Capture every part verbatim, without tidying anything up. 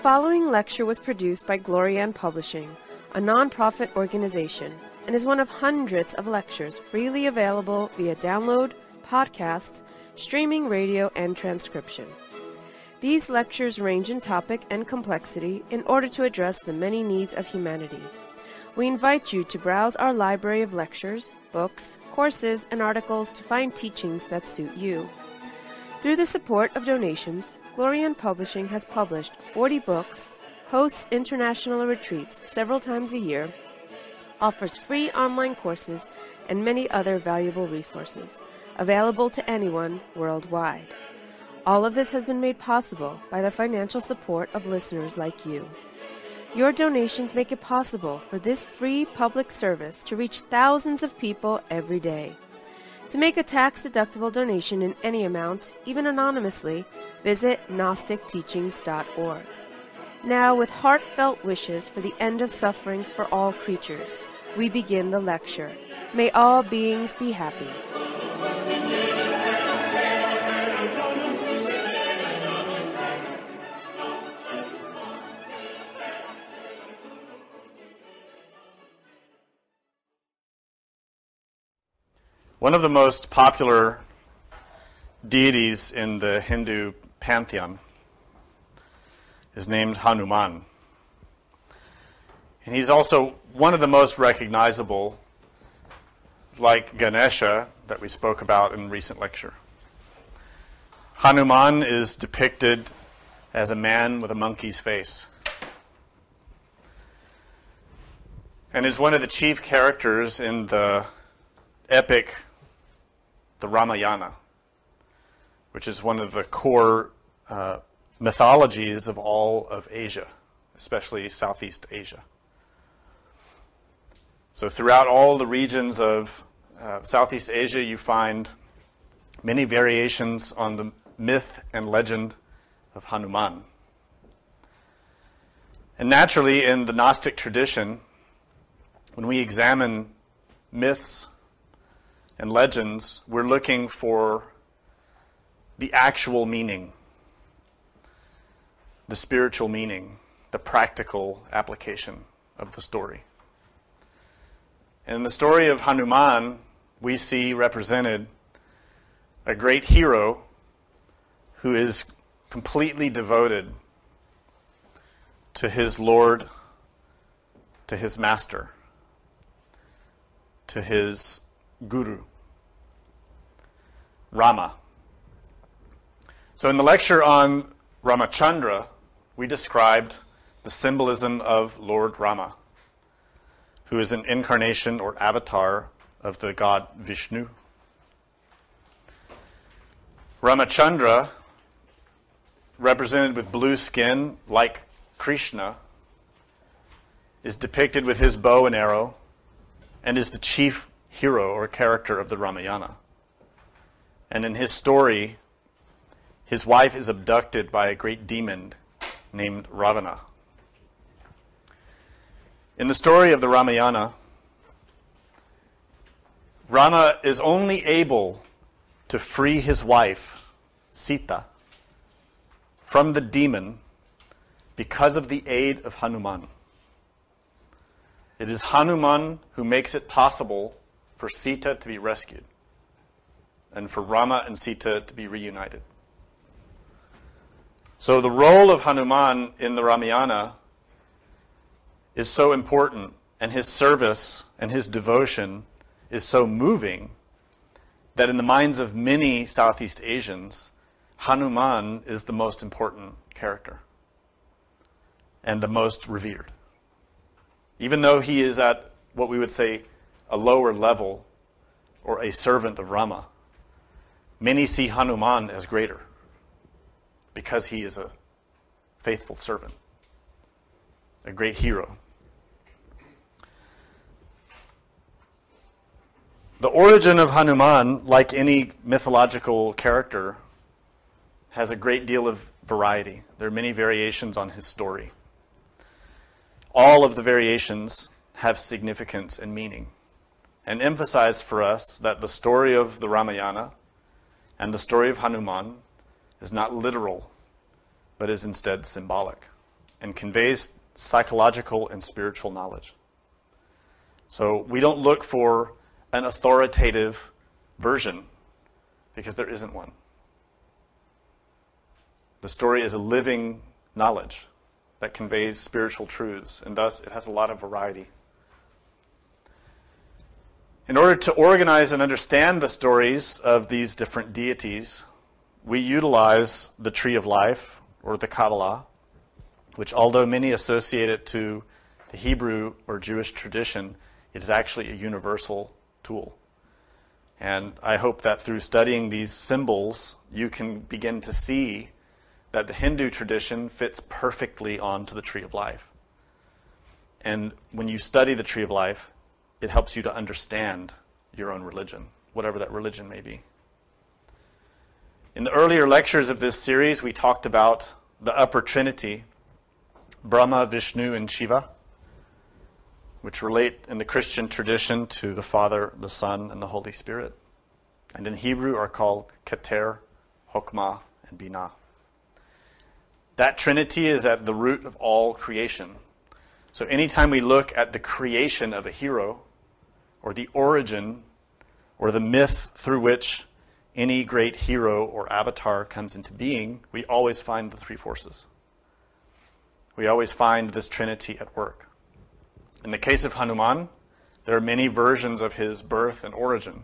following lecture was produced by Glorian Publishing, a non-profit organization, and is one of hundreds of lectures freely available via download, podcasts, streaming radio, and transcription. These lectures range in topic and complexity in order to address the many needs of humanity. We invite you to browse our library of lectures, books, courses, and articles to find teachings that suit you. Through the support of donations, Glorian Publishing has published forty books, hosts international retreats several times a year, offers free online courses, and many other valuable resources, available to anyone worldwide. All of this has been made possible by the financial support of listeners like you. Your donations make it possible for this free public service to reach thousands of people every day. To make a tax-deductible donation in any amount, even anonymously, visit Gnostic Teachings dot org. Now, with heartfelt wishes for the end of suffering for all creatures, we begin the lecture. May all beings be happy. One of the most popular deities in the Hindu pantheon is named Hanuman. And he's also one of the most recognizable, like Ganesha that we spoke about in a recent lecture. Hanuman is depicted as a man with a monkey's face, and is one of the chief characters in the epic the Ramayana, which is one of the core uh, mythologies of all of Asia, especially Southeast Asia. So throughout all the regions of uh, Southeast Asia, you find many variations on the myth and legend of Hanuman. And naturally, in the Gnostic tradition, when we examine myths and legends, we're looking for the actual meaning, the spiritual meaning, the practical application of the story. And in the story of Hanuman, we see represented a great hero who is completely devoted to his Lord, to his master, to his Guru, Rama. So in the lecture on Ramachandra, we described the symbolism of Lord Rama, who is an incarnation or avatar of the god Vishnu. Ramachandra, represented with blue skin like Krishna, is depicted with his bow and arrow and is the chief hero or character of the Ramayana. And in his story, his wife is abducted by a great demon named Ravana. In the story of the Ramayana, Rama is only able to free his wife, Sita, from the demon because of the aid of Hanuman. It is Hanuman who makes it possible for Sita to be rescued and for Rama and Sita to be reunited. So the role of Hanuman in the Ramayana is so important, and his service and his devotion is so moving that in the minds of many Southeast Asians, Hanuman is the most important character and the most revered. Even though he is at what we would say a lower level or a servant of Rama, many see Hanuman as greater because he is a faithful servant, a great hero. The origin of Hanuman, like any mythological character, has a great deal of variety. There are many variations on his story. All of the variations have significance and meaning, and emphasize for us that the story of the Ramayana and the story of Hanuman is not literal, but is instead symbolic. and conveys psychological and spiritual knowledge. So we don't look for an authoritative version because there isn't one. The story is a living knowledge that conveys spiritual truths, and thus it has a lot of variety. In order to organize and understand the stories of these different deities, we utilize the Tree of Life, or the Kabbalah, which, although many associate it to the Hebrew or Jewish tradition, it is actually a universal tool. And I hope that through studying these symbols, you can begin to see that the Hindu tradition fits perfectly onto the Tree of Life. And when you study the Tree of Life, it helps you to understand your own religion, whatever that religion may be. In the earlier lectures of this series, we talked about the Upper Trinity, Brahma, Vishnu, and Shiva, which relate in the Christian tradition to the Father, the Son, and the Holy Spirit. And in Hebrew are called Keter, Hokmah, and Binah. That Trinity is at the root of all creation. So anytime we look at the creation of a hero, or the origin, or the myth through which any great hero or avatar comes into being, we always find the three forces. We always find this Trinity at work. In the case of Hanuman, there are many versions of his birth and origin.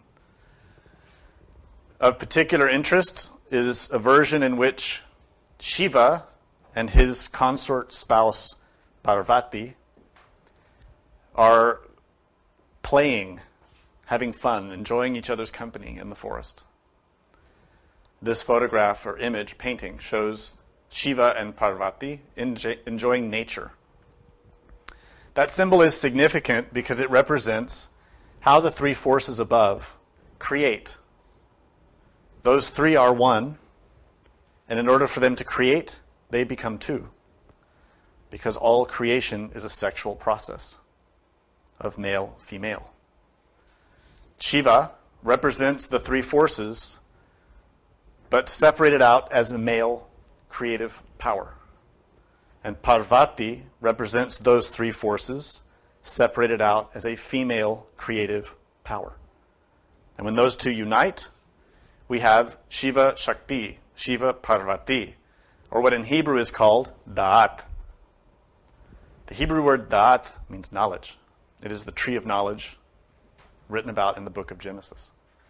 Of particular interest is a version in which Shiva and his consort spouse Parvati are playing, having fun, enjoying each other's company in the forest. This photograph or image painting shows Shiva and Parvati enjoying nature. That symbol is significant because it represents how the three forces above create. Those three are one, and in order for them to create, they become two, because all creation is a sexual process of male, female. Shiva represents the three forces, but separated out as a male creative power. And Parvati represents those three forces, separated out as a female creative power. And when those two unite, we have Shiva Shakti, Shiva Parvati, or what in Hebrew is called Da'at. The Hebrew word Da'at means knowledge. It is the tree of knowledge written about in the book of Genesis.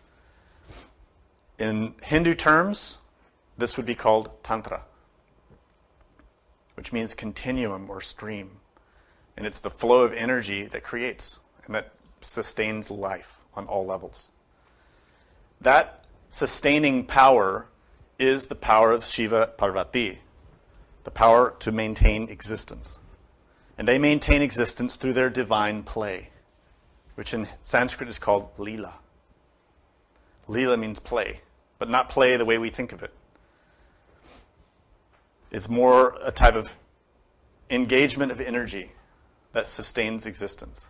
In Hindu terms, this would be called Tantra, which means continuum or stream. And it's the flow of energy that creates and that sustains life on all levels. That sustaining power is the power of Shiva Parvati, the power to maintain existence. And they maintain existence through their divine play, which in Sanskrit is called Leela. Leela means play, but not play the way we think of it. It's more a type of engagement of energy that sustains existence.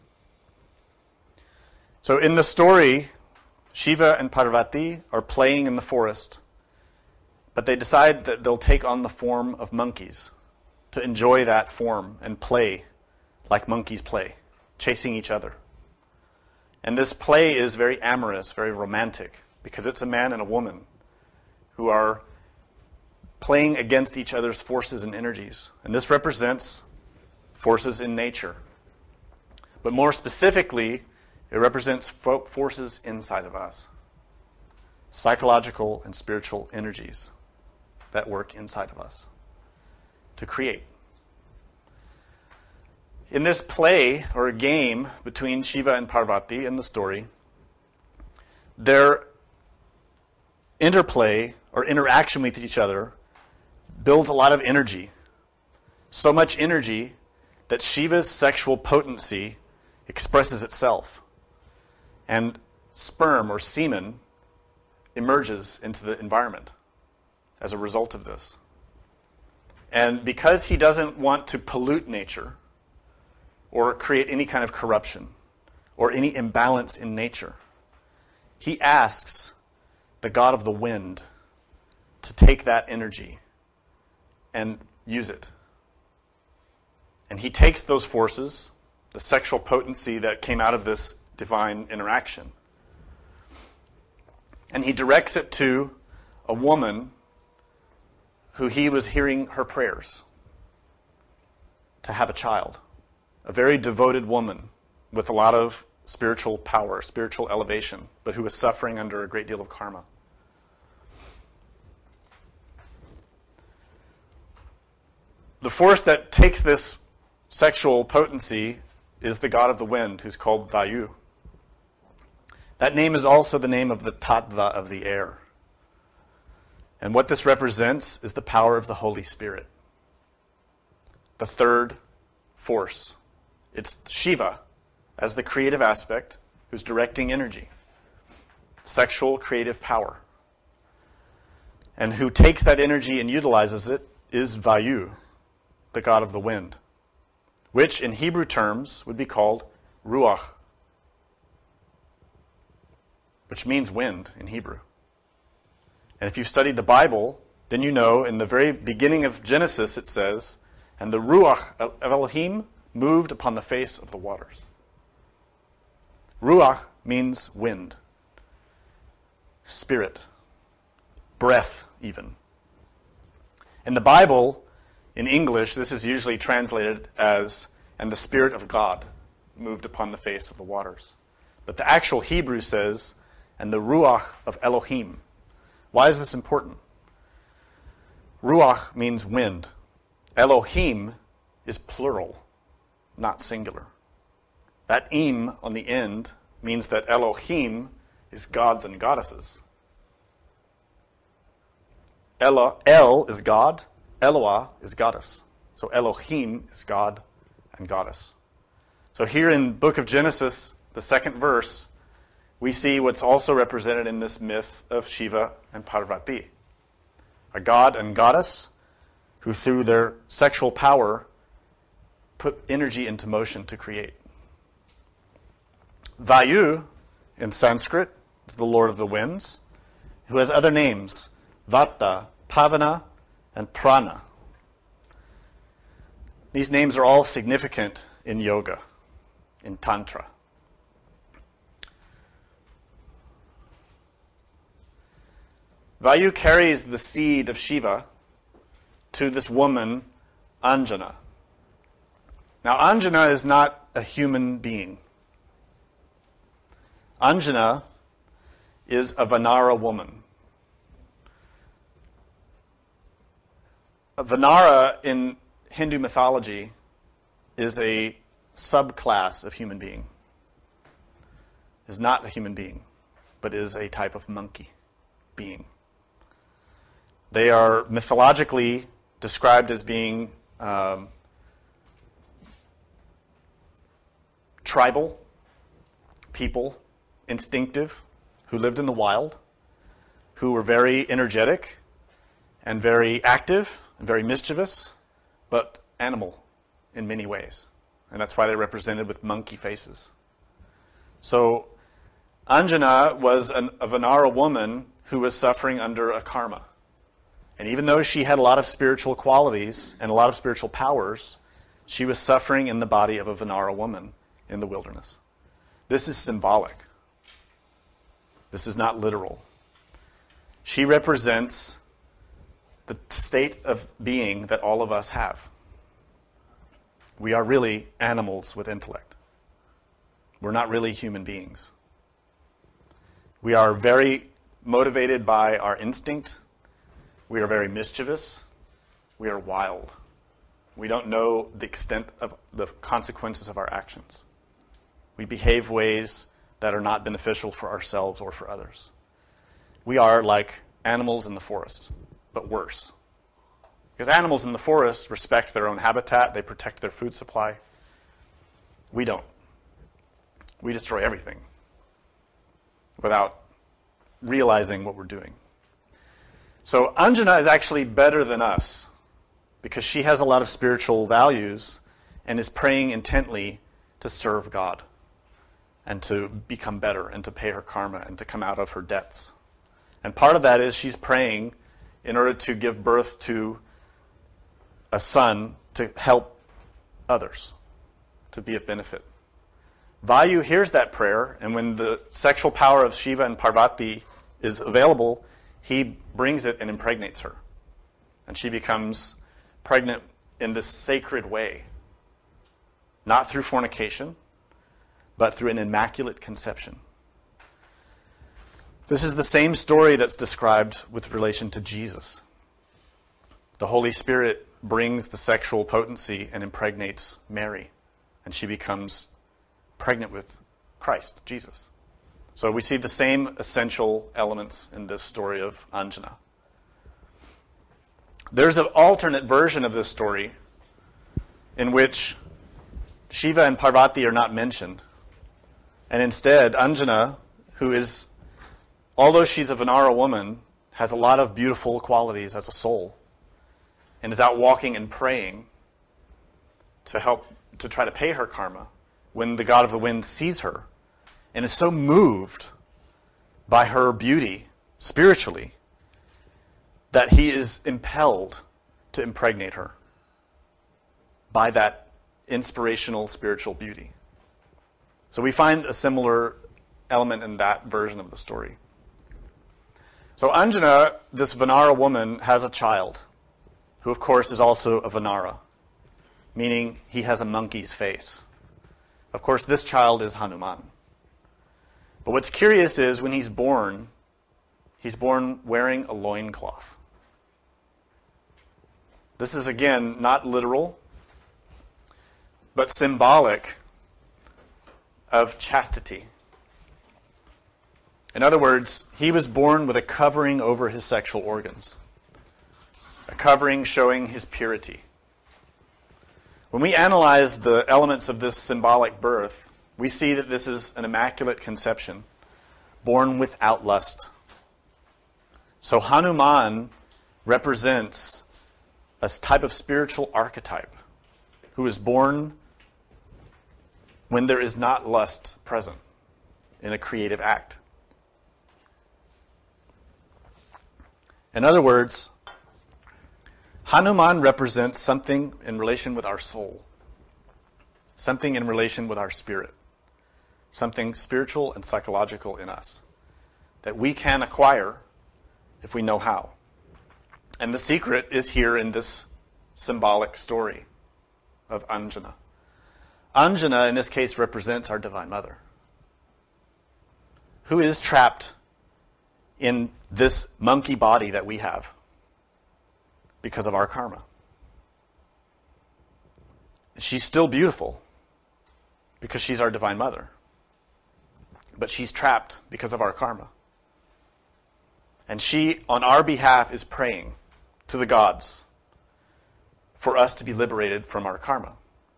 So in the story, Shiva and Parvati are playing in the forest, but they decide that they'll take on the form of monkeys to enjoy that form and play like monkeys play, chasing each other. And this play is very amorous, very romantic, because it's a man and a woman who are playing against each other's forces and energies. And this represents forces in nature. But more specifically, it represents forces inside of us. Psychological and spiritual energies that work inside of us to create. In this play or game between Shiva and Parvati in the story, their interplay or interaction with each other builds a lot of energy. So much energy that Shiva's sexual potency expresses itself. And sperm or semen emerges into the environment as a result of this. And because he doesn't want to pollute nature or create any kind of corruption or any imbalance in nature, he asks the god of the wind to take that energy and use it And he takes those forces, the sexual potency that came out of this divine interaction, and he directs it to a woman who he was hearing her prayers to have a child. A very devoted woman with a lot of spiritual power, spiritual elevation, but who was suffering under a great deal of karma. The force that takes this sexual potency is the god of the wind, who's called Vayu. That name is also the name of the tattva of the air. And what this represents is the power of the Holy Spirit. The third force. It's Shiva as the creative aspect who's directing energy. Sexual creative power. And who takes that energy and utilizes it is Vayu, the god of the wind, which in Hebrew terms would be called Ruach, which means wind in Hebrew. And if you've studied the Bible, then you know in the very beginning of Genesis it says, and the Ruach of Elohim moved upon the face of the waters. Ruach means wind, spirit, breath even. In the Bible, in English, this is usually translated as, and the Spirit of God moved upon the face of the waters. But the actual Hebrew says, and the Ruach of Elohim. Why is this important? Ruach means wind. Elohim is plural, not singular. That im on the end means that Elohim is gods and goddesses. Ela, El is God, Eloah is goddess. So Elohim is God and goddess. So here in book of Genesis, the second verse, we see what's also represented in this myth of Shiva and Parvati. A god and goddess who through their sexual power put energy into motion to create. Vayu in Sanskrit is the Lord of the Winds, who has other names, Vata, Pavana, and Prana. These names are all significant in yoga, in Tantra. Vayu carries the seed of Shiva to this woman, Anjana. Now, Anjana is not a human being. Anjana is a Vanara woman. A Vanara in Hindu mythology is a subclass of human being. Is not a human being, but is a type of monkey being. They are mythologically described as being um, tribal people, instinctive, who lived in the wild, who were very energetic and very active and very mischievous, but animal in many ways. And that's why they're represented with monkey faces. So Anjana was an, a Vanara woman who was suffering under a karma. And even though she had a lot of spiritual qualities and a lot of spiritual powers, she was suffering in the body of a Vanara woman in the wilderness. This is symbolic. This is not literal. She represents the state of being that all of us have. We are really animals with intellect. We're not really human beings. We are very motivated by our instinct. We are very mischievous. We are wild. We don't know the extent of the consequences of our actions. We behave ways that are not beneficial for ourselves or for others. We are like animals in the forest, but worse. Because animals in the forest respect their own habitat, they protect their food supply. We don't. We destroy everything without realizing what we're doing. So Anjana is actually better than us because she has a lot of spiritual values and is praying intently to serve God and to become better and to pay her karma and to come out of her debts. And part of that is she's praying in order to give birth to a son to help others, to be of benefit. Vayu hears that prayer, and when the sexual power of Shiva and Parvati is available, he brings it and impregnates her. And she becomes pregnant in this sacred way, not through fornication, but through an immaculate conception. This is the same story that's described with relation to Jesus. The Holy Spirit brings the sexual potency and impregnates Mary, and she becomes pregnant with Christ, Jesus. So we see the same essential elements in this story of Anjana. There's an alternate version of this story in which Shiva and Parvati are not mentioned. And instead, Anjana, who is, although she's a Vanara woman, has a lot of beautiful qualities as a soul, and is out walking and praying to help, to try to pay her karma, when the god of the wind sees her and is so moved by her beauty spiritually that he is impelled to impregnate her by that inspirational spiritual beauty. So we find a similar element in that version of the story. So Anjana, this Vanara woman, has a child, who of course is also a Vanara, meaning he has a monkey's face. Of course, this child is Hanuman. But what's curious is when he's born, he's born wearing a loincloth. This is, again, not literal, but symbolic of chastity. In other words, he was born with a covering over his sexual organs, a covering showing his purity. When we analyze the elements of this symbolic birth, we see that this is an immaculate conception, born without lust. So Hanuman represents a type of spiritual archetype who is born when there is not lust present in a creative act. In other words, Hanuman represents something in relation with our soul, something in relation with our spirit, something spiritual and psychological in us that we can acquire if we know how. And the secret is here in this symbolic story of Anjana. Anjana, in this case, represents our Divine Mother, who is trapped in this monkey body that we have because of our karma. She's still beautiful because she's our Divine Mother, but she's trapped because of our karma. And she, on our behalf, is praying to the gods for us to be liberated from our karma.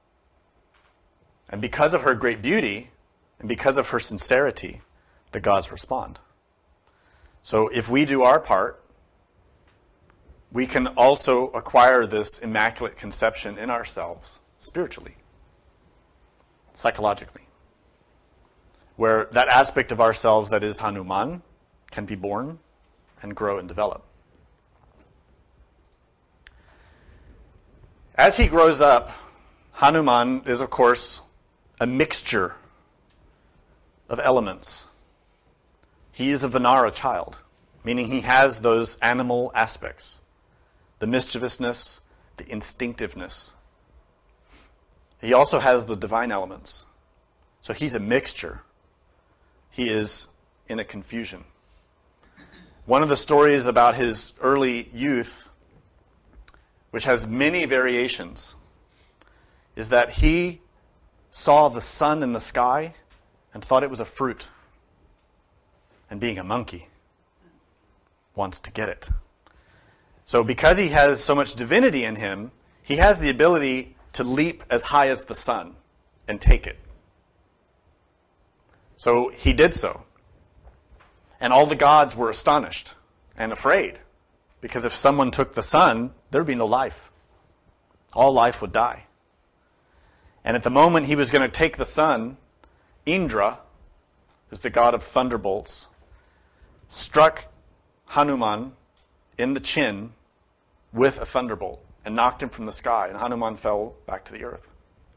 And because of her great beauty, and because of her sincerity, the gods respond. So if we do our part, we can also acquire this immaculate conception in ourselves spiritually, psychologically, where that aspect of ourselves that is Hanuman can be born and grow and develop. As he grows up, Hanuman is, of course, a mixture of elements. He is a Vanara child, meaning he has those animal aspects, the mischievousness, the instinctiveness. He also has the divine elements. So he's a mixture. He is in a confusion. One of the stories about his early youth, which has many variations, is that he saw the sun in the sky and thought it was a fruit. And being a monkey, wants to get it. So because he has so much divinity in him, he has the ability to leap as high as the sun and take it. So he did so. And all the gods were astonished and afraid, because if someone took the sun, there would be no life. All life would die. And at the moment he was going to take the sun, Indra, who's the god of thunderbolts, struck Hanuman in the chin with a thunderbolt and knocked him from the sky, and Hanuman fell back to the earth.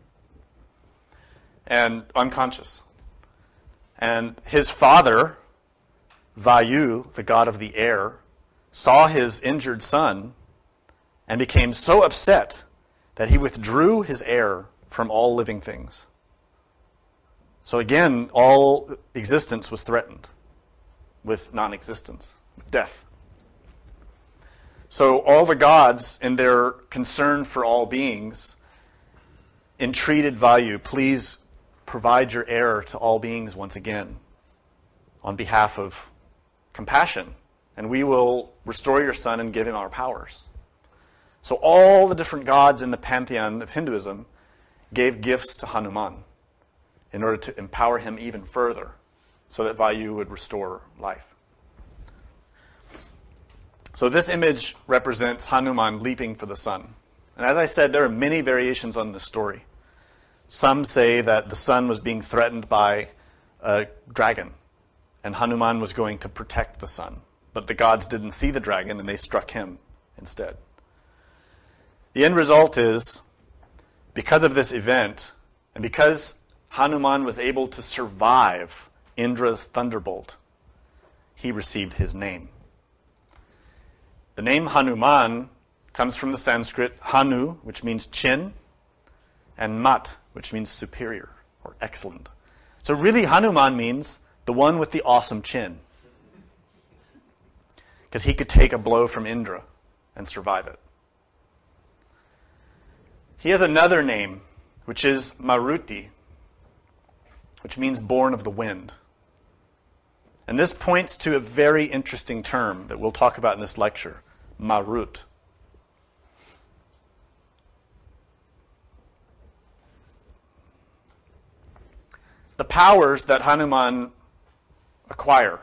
and unconscious. And his father, Vayu, the god of the air, saw his injured son and became so upset that he withdrew his air from all living things. So again, all existence was threatened with non-existence, with death. So all the gods, in their concern for all beings, entreated Vayu, please provide your air to all beings once again on behalf of compassion, and we will restore your son and give him our powers. So all the different gods in the pantheon of Hinduism gave gifts to Hanuman in order to empower him even further so that Vayu would restore life. So this image represents Hanuman leaping for the sun. And as I said, there are many variations on this story. Some say that the sun was being threatened by a dragon, and Hanuman was going to protect the sun. But the gods didn't see the dragon, and they struck him instead. The end result is, because of this event, and because Hanuman was able to survive Indra's thunderbolt, he received his name. The name Hanuman comes from the Sanskrit Hanu, which means chin, and Mat, which means superior or excellent. So really Hanuman means the one with the awesome chin, because he could take a blow from Indra and survive it. He has another name, which is Maruti, which means born of the wind. And this points to a very interesting term that we'll talk about in this lecture, Marut. The powers that Hanuman acquire,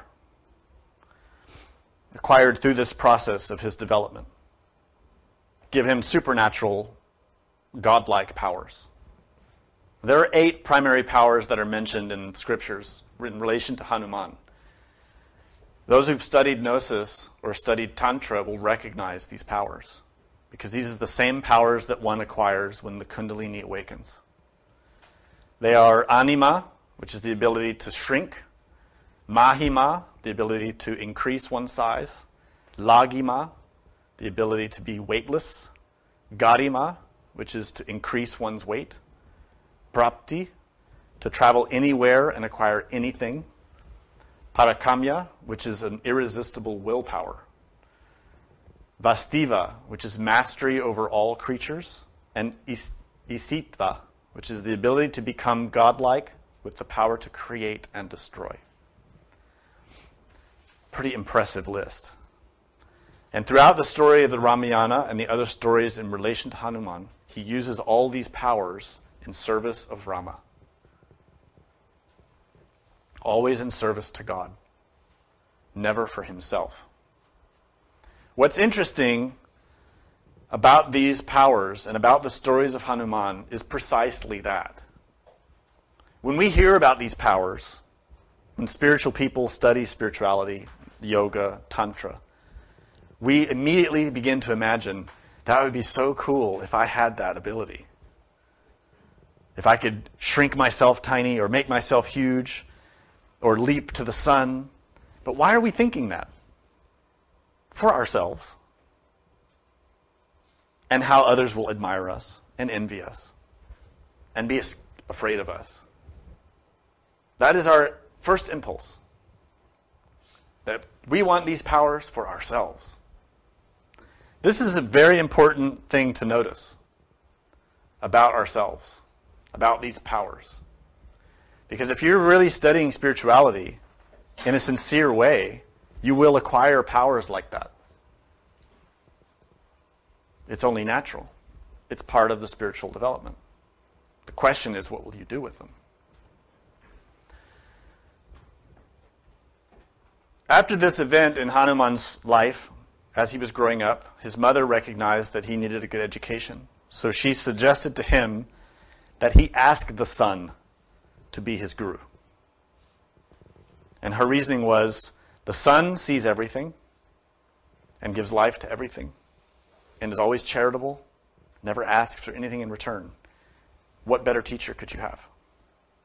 acquired through this process of his development, give him supernatural, godlike powers. There are eight primary powers that are mentioned in scriptures in relation to Hanuman. Those who've studied Gnosis or studied Tantra will recognize these powers, because these are the same powers that one acquires when the Kundalini awakens. They are Anima, which is the ability to shrink; Mahima, the ability to increase one's size; Lagima, the ability to be weightless; Garima, which is to increase one's weight; Prapti, to travel anywhere and acquire anything; Parakamya, which is an irresistible willpower; Vastiva, which is mastery over all creatures; and is- Isitva, which is the ability to become godlike with the power to create and destroy. Pretty impressive list. And throughout the story of the Ramayana and the other stories in relation to Hanuman, he uses all these powers in service of Rama. Always in service to God, never for himself. What's interesting about these powers and about the stories of Hanuman is precisely that. When we hear about these powers, when spiritual people study spirituality, yoga, tantra, we immediately begin to imagine, that would be so cool if I had that ability. If I could shrink myself tiny or make myself huge or leap to the sun. But why are we thinking that? For ourselves. And how others will admire us and envy us and be afraid of us. That is our first impulse. That we want these powers for ourselves. This is a very important thing to notice about ourselves, about these powers. Because if you're really studying spirituality in a sincere way, you will acquire powers like that. It's only natural. It's part of the spiritual development. The question is, what will you do with them? After this event in Hanuman's life, as he was growing up, his mother recognized that he needed a good education. So she suggested to him that he ask the sun to be his guru. And her reasoning was, the sun sees everything and gives life to everything and is always charitable, never asks for anything in return. What better teacher could you have?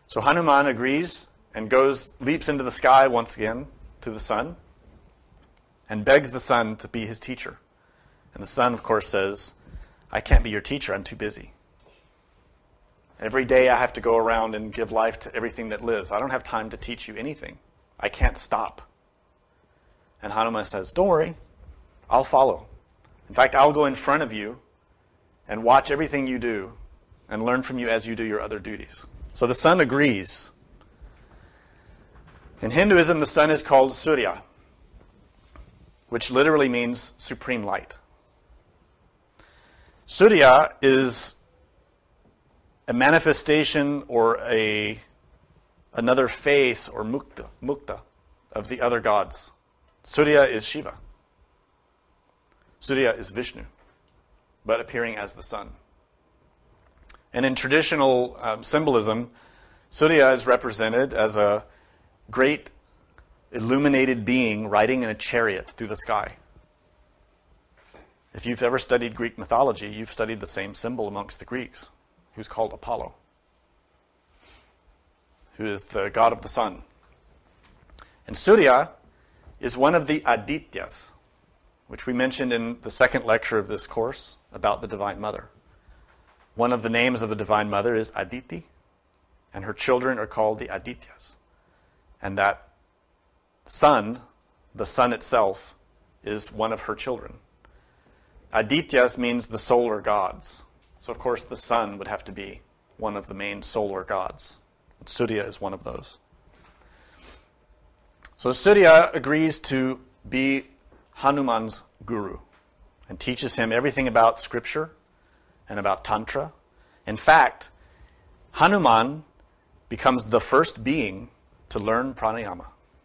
So Hanuman agrees and goes, leaps into the sky once again to the sun and begs the sun to be his teacher. And the sun, of course, says, I can't be your teacher, I'm too busy. Every day I have to go around and give life to everything that lives. I don't have time to teach you anything. I can't stop. And Hanuman says, don't worry, I'll follow. In fact, I'll go in front of you and watch everything you do and learn from you as you do your other duties. So the sun agrees. In Hinduism, the sun is called Surya, which literally means supreme light. Surya is a manifestation or a another face or mukta, mukta of the other gods. Surya is Shiva. Surya is Vishnu, but appearing as the sun. And in traditional um, symbolism, Surya is represented as a great illuminated being riding in a chariot through the sky. If you've ever studied Greek mythology, you've studied the same symbol amongst the Greeks, who's called Apollo, who is the god of the sun. And Surya is one of the Adityas, which we mentioned in the second lecture of this course about the Divine Mother. One of the names of the Divine Mother is Aditi, and her children are called the Adityas. And that sun, the sun itself, is one of her children. Adityas means the solar gods. So, of course, the sun would have to be one of the main solar gods. And Surya is one of those. So Surya agrees to be Hanuman's guru and teaches him everything about scripture and about tantra. In fact, Hanuman becomes the first being to learn pranayama.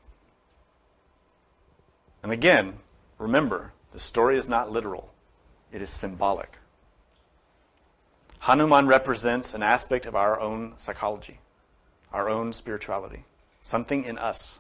And again, remember, the story is not literal. It is symbolic. Hanuman represents an aspect of our own psychology, our own spirituality, something in us.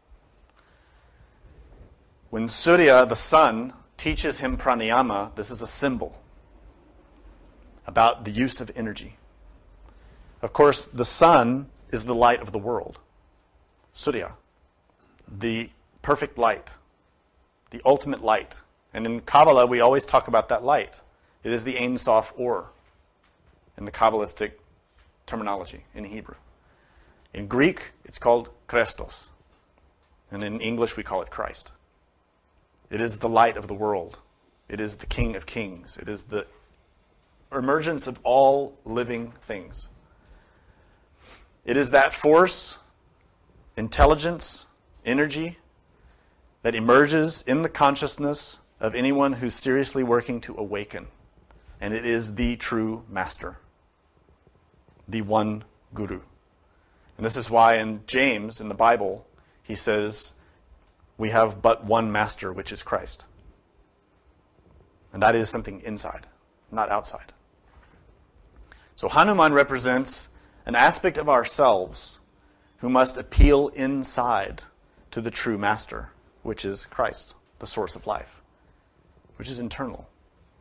When Surya, the sun, teaches him pranayama, this is a symbol about the use of energy. Of course, the sun is the light of the world. Surya, the perfect light, the ultimate light. And in Kabbalah, we always talk about that light. It is the Ein Sof Or in the Kabbalistic terminology in Hebrew. In Greek, it's called Christos. And in English, we call it Christ. It is the light of the world. It is the King of Kings. It is the emergence of all living things. It is that force, intelligence, energy that emerges in the consciousness of anyone who's seriously working to awaken. And it is the true master, the one guru. And this is why in James, in the Bible, he says, we have but one master, which is Christ. And that is something inside, not outside. So Hanuman represents an aspect of ourselves who must appeal inside to the true master, which is Christ, the source of life, which is internal.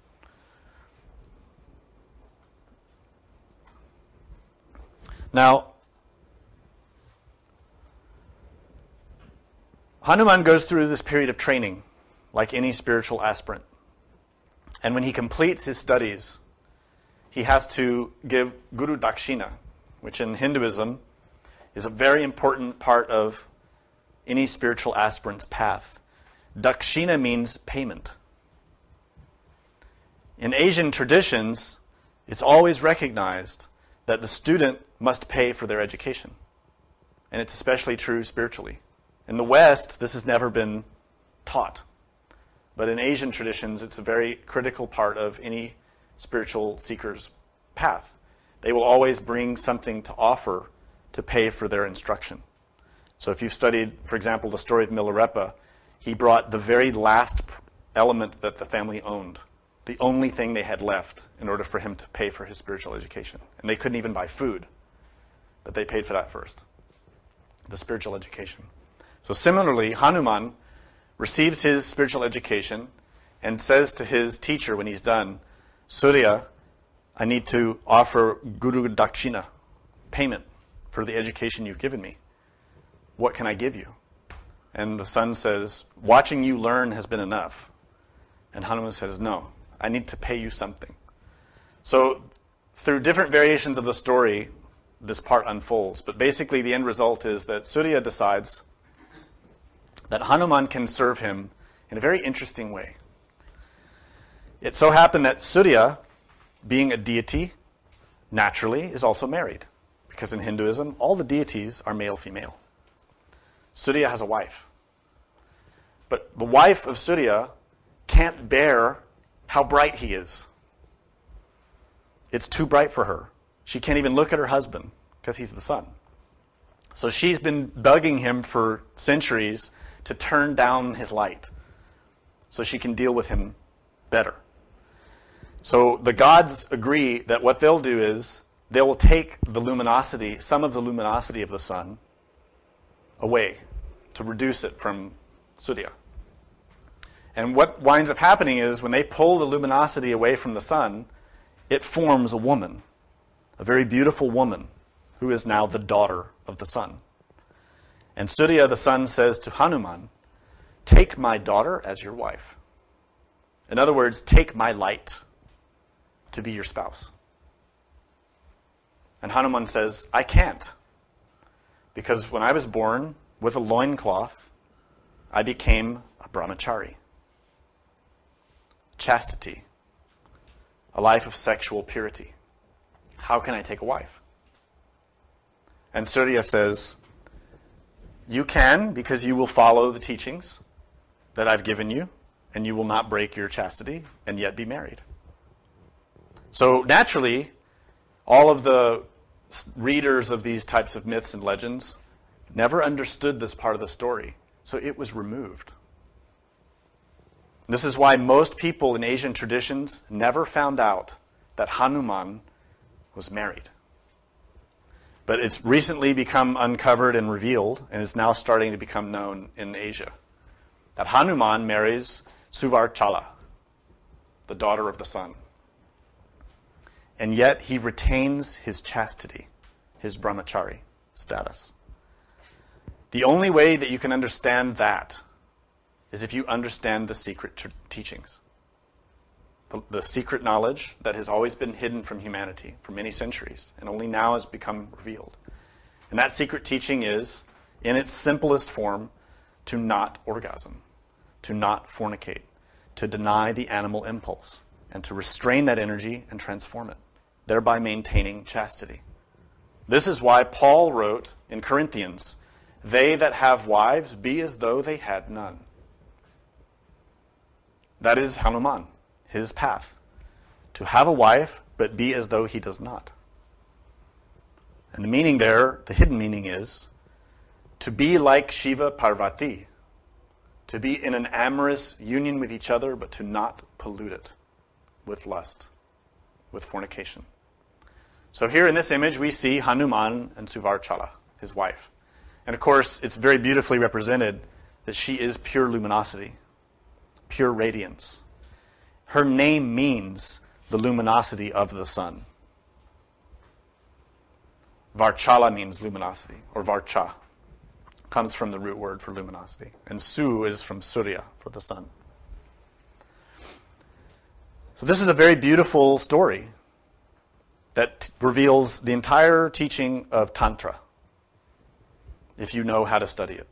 Now, Hanuman goes through this period of training like any spiritual aspirant. And when he completes his studies, he has to give Guru Dakshina, which in Hinduism is a very important part of any spiritual aspirant's path. Dakshina means payment. In Asian traditions, it's always recognized that the student must pay for their education. And it's especially true spiritually. In the West, this has never been taught. But in Asian traditions, it's a very critical part of any spiritual seeker's path. They will always bring something to offer to pay for their instruction. So if you've studied, for example, the story of Milarepa, he brought the very last element that the family owned, the only thing they had left in order for him to pay for his spiritual education. And they couldn't even buy food, but they paid for that first, the spiritual education. So similarly, Hanuman receives his spiritual education and says to his teacher when he's done, Surya, I need to offer Guru Dakshina, payment for the education you've given me. What can I give you? And the son says, watching you learn has been enough. And Hanuman says, no, I need to pay you something. So through different variations of the story, this part unfolds. But basically the end result is that Surya decides that Hanuman can serve him in a very interesting way. It so happened that Surya, being a deity, naturally is also married. Because in Hinduism, all the deities are male-female. Surya has a wife. But the wife of Surya can't bear how bright he is. It's too bright for her. She can't even look at her husband because he's the sun. So she's been bugging him for centuries to turn down his light so she can deal with him better. So the gods agree that what they'll do is they will take the luminosity, some of the luminosity of the sun, away to reduce it from Surya. And what winds up happening is when they pull the luminosity away from the sun, it forms a woman, a very beautiful woman, who is now the daughter of the sun. And Surya, the sun, says to Hanuman, take my daughter as your wife. In other words, take my light to be your spouse. And Hanuman says, I can't. Because when I was born with a loincloth, I became a brahmachari. Chastity. A life of sexual purity. How can I take a wife? And Surya says, you can, because you will follow the teachings that I've given you, and you will not break your chastity and yet be married. So naturally, all of the readers of these types of myths and legends never understood this part of the story, so it was removed. This is why most people in Asian traditions never found out that Hanuman was married. But it's recently become uncovered and revealed, and is now starting to become known in Asia, that Hanuman marries Suvarchala, the daughter of the sun. And yet he retains his chastity, his brahmachari status. The only way that you can understand that is if you understand the secret t- teachings. The, the secret knowledge that has always been hidden from humanity for many centuries and only now has become revealed. And that secret teaching is, in its simplest form, to not orgasm, to not fornicate, to deny the animal impulse, and to restrain that energy and transform it, thereby maintaining chastity. This is why Paul wrote in Corinthians, they that have wives be as though they had none. That is Hanuman, his path. To have a wife, but be as though he does not. And the meaning there, the hidden meaning is, to be like Shiva Parvati, to be in an amorous union with each other, but to not pollute it with lust, with fornication. So here in this image, we see Hanuman and Suvarchala, his wife. And of course, it's very beautifully represented that she is pure luminosity, pure radiance. Her name means the luminosity of the sun. Varchala means luminosity, or Varcha. Comes from the root word for luminosity. And Su is from Surya, for the sun. So this is a very beautiful story that t- reveals the entire teaching of Tantra, if you know how to study it.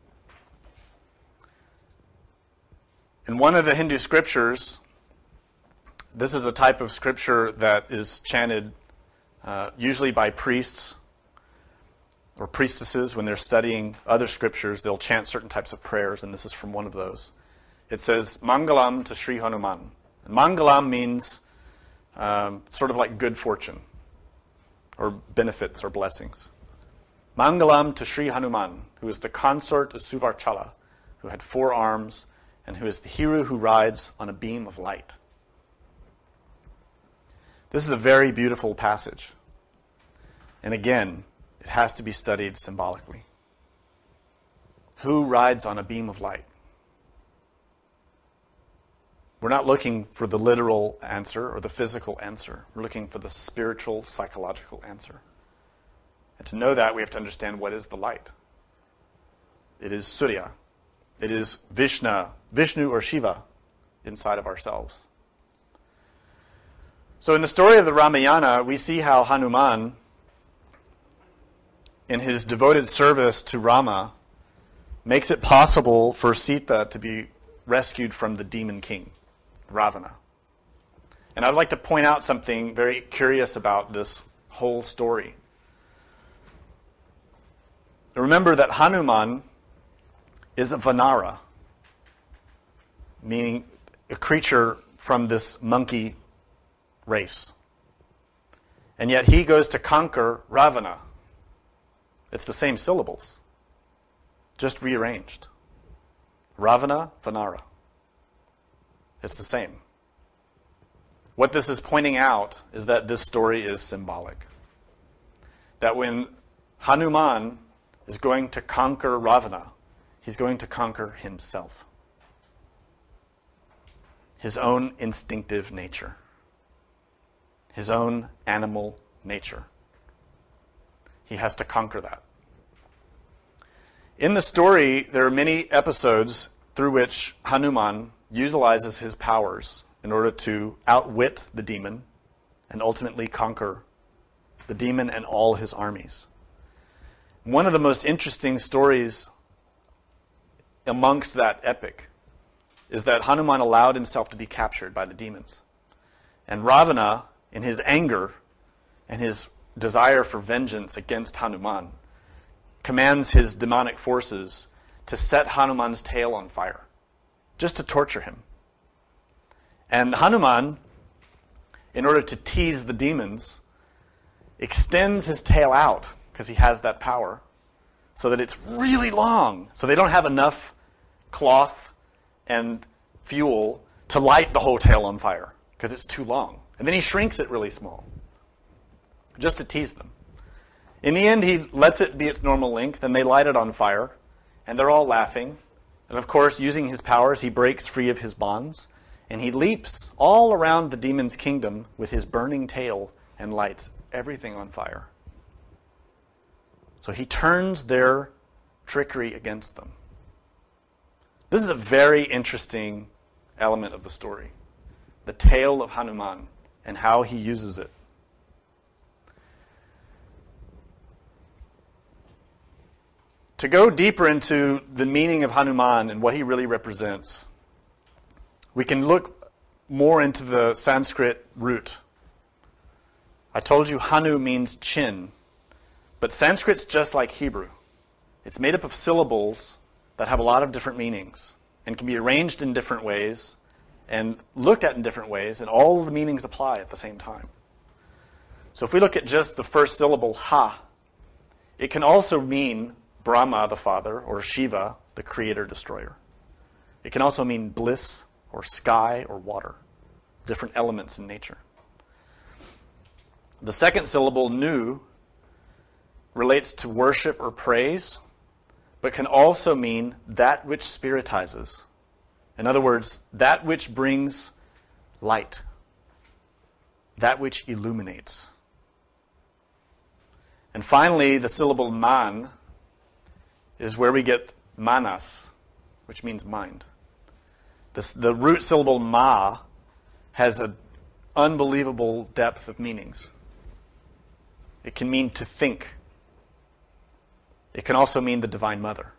In one of the Hindu scriptures, this is a type of scripture that is chanted uh, usually by priests or priestesses. When they're studying other scriptures, they'll chant certain types of prayers, and this is from one of those. It says, Mangalam to Sri Hanuman. And Mangalam means um, sort of like good fortune, or benefits or blessings. Mangalam to Sri Hanuman, who is the consort of Suvarchala, who had four arms, and who is the hero who rides on a beam of light. This is a very beautiful passage. And again, it has to be studied symbolically. Who rides on a beam of light? We're not looking for the literal answer or the physical answer. We're looking for the spiritual, psychological answer. And to know that, we have to understand what is the light. It is Surya. It is Vishnu, Vishnu or Shiva inside of ourselves. So in the story of the Ramayana, we see how Hanuman, in his devoted service to Rama, makes it possible for Sita to be rescued from the demon king, Ravana. And I'd like to point out something very curious about this whole story. Remember that Hanuman is a Vanara, meaning a creature from this monkey race. And yet he goes to conquer Ravana. It's the same syllables, just rearranged. Ravana, Vanara. It's the same. What this is pointing out is that this story is symbolic. That when Hanuman is going to conquer Ravana, he's going to conquer himself. His own instinctive nature. His own animal nature. He has to conquer that. In the story, there are many episodes through which Hanuman utilizes his powers in order to outwit the demon and ultimately conquer the demon and all his armies. One of the most interesting stories amongst that epic is that Hanuman allowed himself to be captured by the demons. And Ravana, in his anger and his desire for vengeance against Hanuman, commands his demonic forces to set Hanuman's tail on fire, just to torture him. And Hanuman, in order to tease the demons, extends his tail out, because he has that power, so that it's really long, so they don't have enough cloth and fuel to light the whole tail on fire, because it's too long. And then he shrinks it really small, just to tease them. In the end, he lets it be its normal length, and they light it on fire, and they're all laughing. And of course, using his powers, he breaks free of his bonds, and he leaps all around the demon's kingdom with his burning tail and lights everything on fire. So he turns their trickery against them. This is a very interesting element of the story. The tale of Hanuman and how he uses it. To go deeper into the meaning of Hanuman and what he really represents, we can look more into the Sanskrit root. I told you Hanu means chin, but Sanskrit's just like Hebrew. It's made up of syllables that have a lot of different meanings and can be arranged in different ways and looked at in different ways, and all of the meanings apply at the same time. So if we look at just the first syllable, ha, it can also mean Brahma, the father, or Shiva, the creator-destroyer. It can also mean bliss, or sky, or water, different elements in nature. The second syllable, nu, relates to worship or praise, but can also mean that which spiritizes. In other words, that which brings light, that which illuminates. And finally, the syllable man is where we get manas, which means mind. This, the root syllable ma has an unbelievable depth of meanings. It can mean to think. It can also mean the Divine Mother.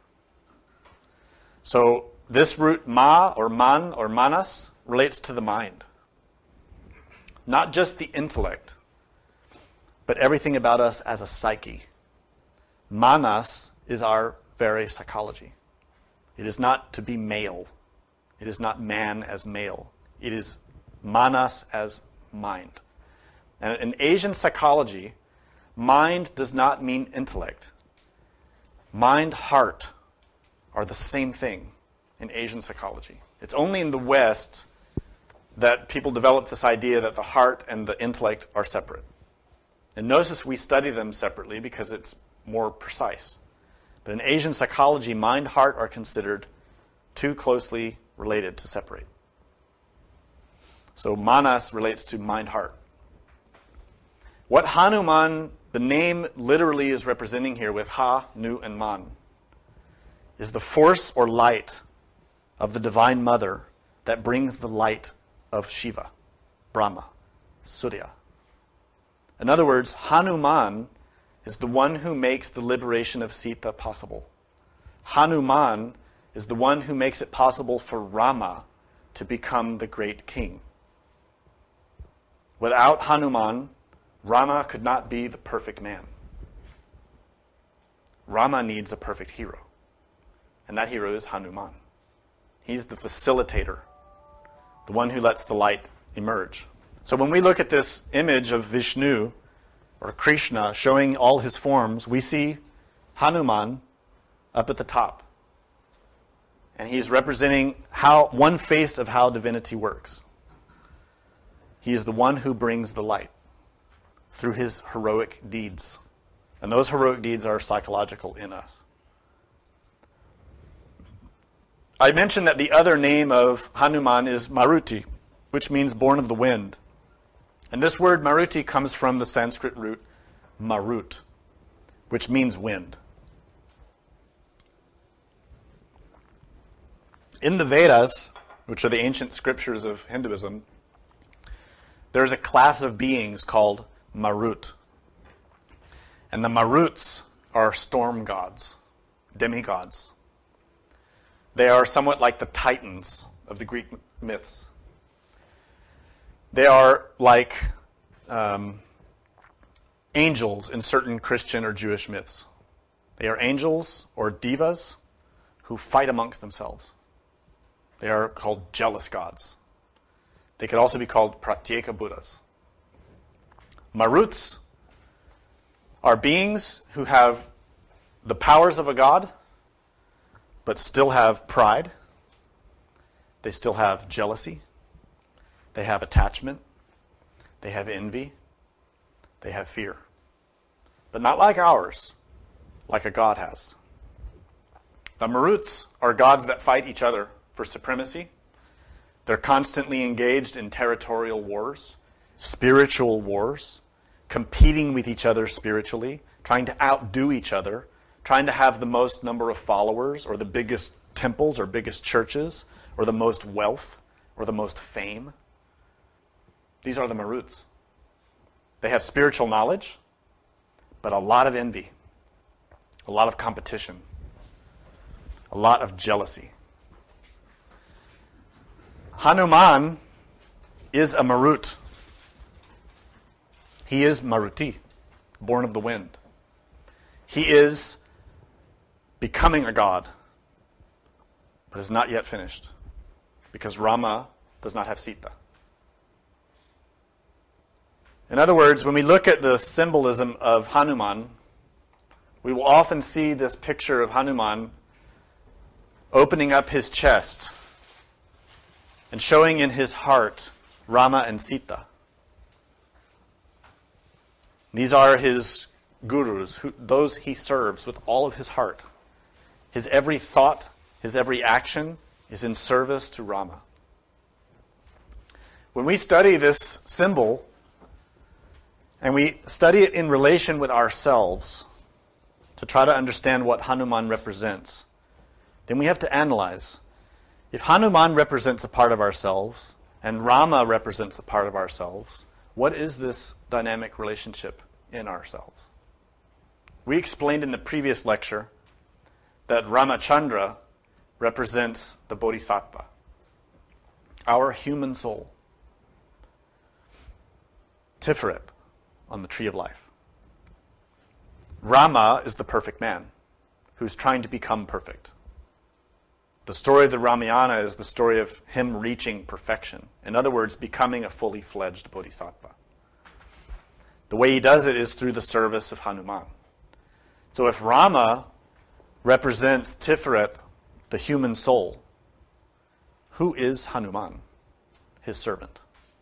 So this root ma or man or manas relates to the mind. Not just the intellect, but everything about us as a psyche. Manas is our very psychology. It is not to be male. It is not man as male. It is manas as mind. And in Asian psychology, mind does not mean intellect. Mind, heart are the same thing in Asian psychology. It's only in the West that people develop this idea that the heart and the intellect are separate. In Gnosis, we study them separately because it's more precise. But in Asian psychology, mind, heart are considered too closely related to separate. So manas relates to mind, heart. What Hanuman the name literally is representing here with Ha, Nu, and Man, is the force or light of the Divine Mother that brings the light of Shiva, Brahma, Surya. In other words, Hanuman is the one who makes the liberation of Sita possible. Hanuman is the one who makes it possible for Rama to become the great king. Without Hanuman, Rama could not be the perfect man. Rama needs a perfect hero. And that hero is Hanuman. He's the facilitator, the one who lets the light emerge. So when we look at this image of Vishnu or Krishna showing all his forms, we see Hanuman up at the top. And he's representing how one face of how divinity works. He is the one who brings the light through his heroic deeds. And those heroic deeds are psychological in us. I mentioned that the other name of Hanuman is Maruti, which means born of the wind. And this word Maruti comes from the Sanskrit root marut, which means wind. In the Vedas, which are the ancient scriptures of Hinduism, there's a class of beings called Marut. And the Maruts are storm gods, demigods. They are somewhat like the Titans of the Greek myths. They are like um, angels in certain Christian or Jewish myths. They are angels or divas who fight amongst themselves. They are called jealous gods. They could also be called pratyeka Buddhas. Maruts are beings who have the powers of a god, but still have pride. They still have jealousy. They have attachment. They have envy. They have fear. But not like ours, like a god has. The Maruts are gods that fight each other for supremacy. They're constantly engaged in territorial wars, spiritual wars, competing with each other spiritually, trying to outdo each other, trying to have the most number of followers, or the biggest temples, or biggest churches, or the most wealth, or the most fame. These are the Maruts. They have spiritual knowledge, but a lot of envy, a lot of competition, a lot of jealousy. Hanuman is a Marut. He is Maruti, born of the wind. He is becoming a god, but is not yet finished, because Rama does not have Sita. In other words, when we look at the symbolism of Hanuman, we will often see this picture of Hanuman opening up his chest and showing in his heart Rama and Sita. These are his gurus, who, those he serves with all of his heart. His every thought, his every action is in service to Rama. When we study this symbol, and we study it in relation with ourselves to try to understand what Hanuman represents, then we have to analyze. If Hanuman represents a part of ourselves, and Rama represents a part of ourselves, what is this dynamic relationship in ourselves? We explained in the previous lecture that Ramachandra represents the Bodhisattva, our human soul. Tiferet on the tree of life. Rama is the perfect man who's trying to become perfect. The story of the Ramayana is the story of him reaching perfection. In other words, becoming a fully fledged bodhisattva. The way he does it is through the service of Hanuman. So if Rama represents Tiferet, the human soul, who is Hanuman, his servant?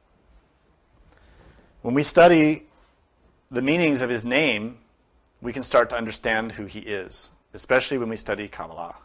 When we study the meanings of his name, we can start to understand who he is, especially when we study Kabbalah.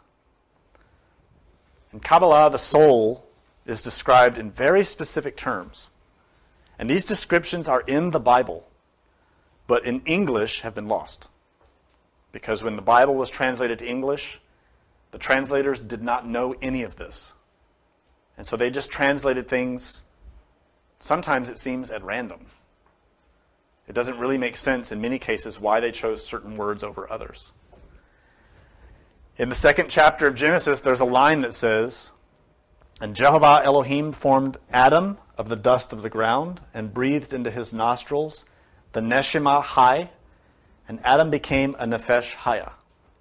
In Kabbalah, the soul is described in very specific terms. And these descriptions are in the Bible. but in English have been lost. Because when the Bible was translated to English, the translators did not know any of this. And so they just translated things, sometimes it seems, at random. It doesn't really make sense in many cases why they chose certain words over others. In the second chapter of Genesis, there's a line that says, "And Jehovah Elohim formed Adam of the dust of the ground and breathed into his nostrils the Neshama Hai, and Adam became a Nefesh Haya."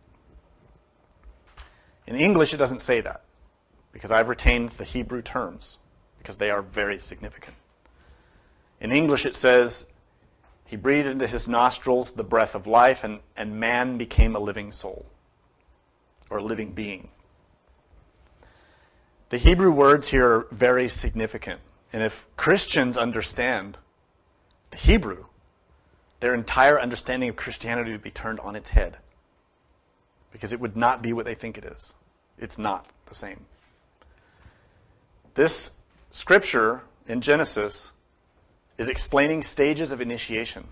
In English, it doesn't say that, because I've retained the Hebrew terms, because they are very significant. In English, it says, he breathed into his nostrils the breath of life, and, and man became a living soul, or a living being. The Hebrew words here are very significant. And if Christians understand the Hebrew, their entire understanding of Christianity would be turned on its head. Because it would not be what they think it is. It's not the same. This scripture in Genesis is explaining stages of initiation.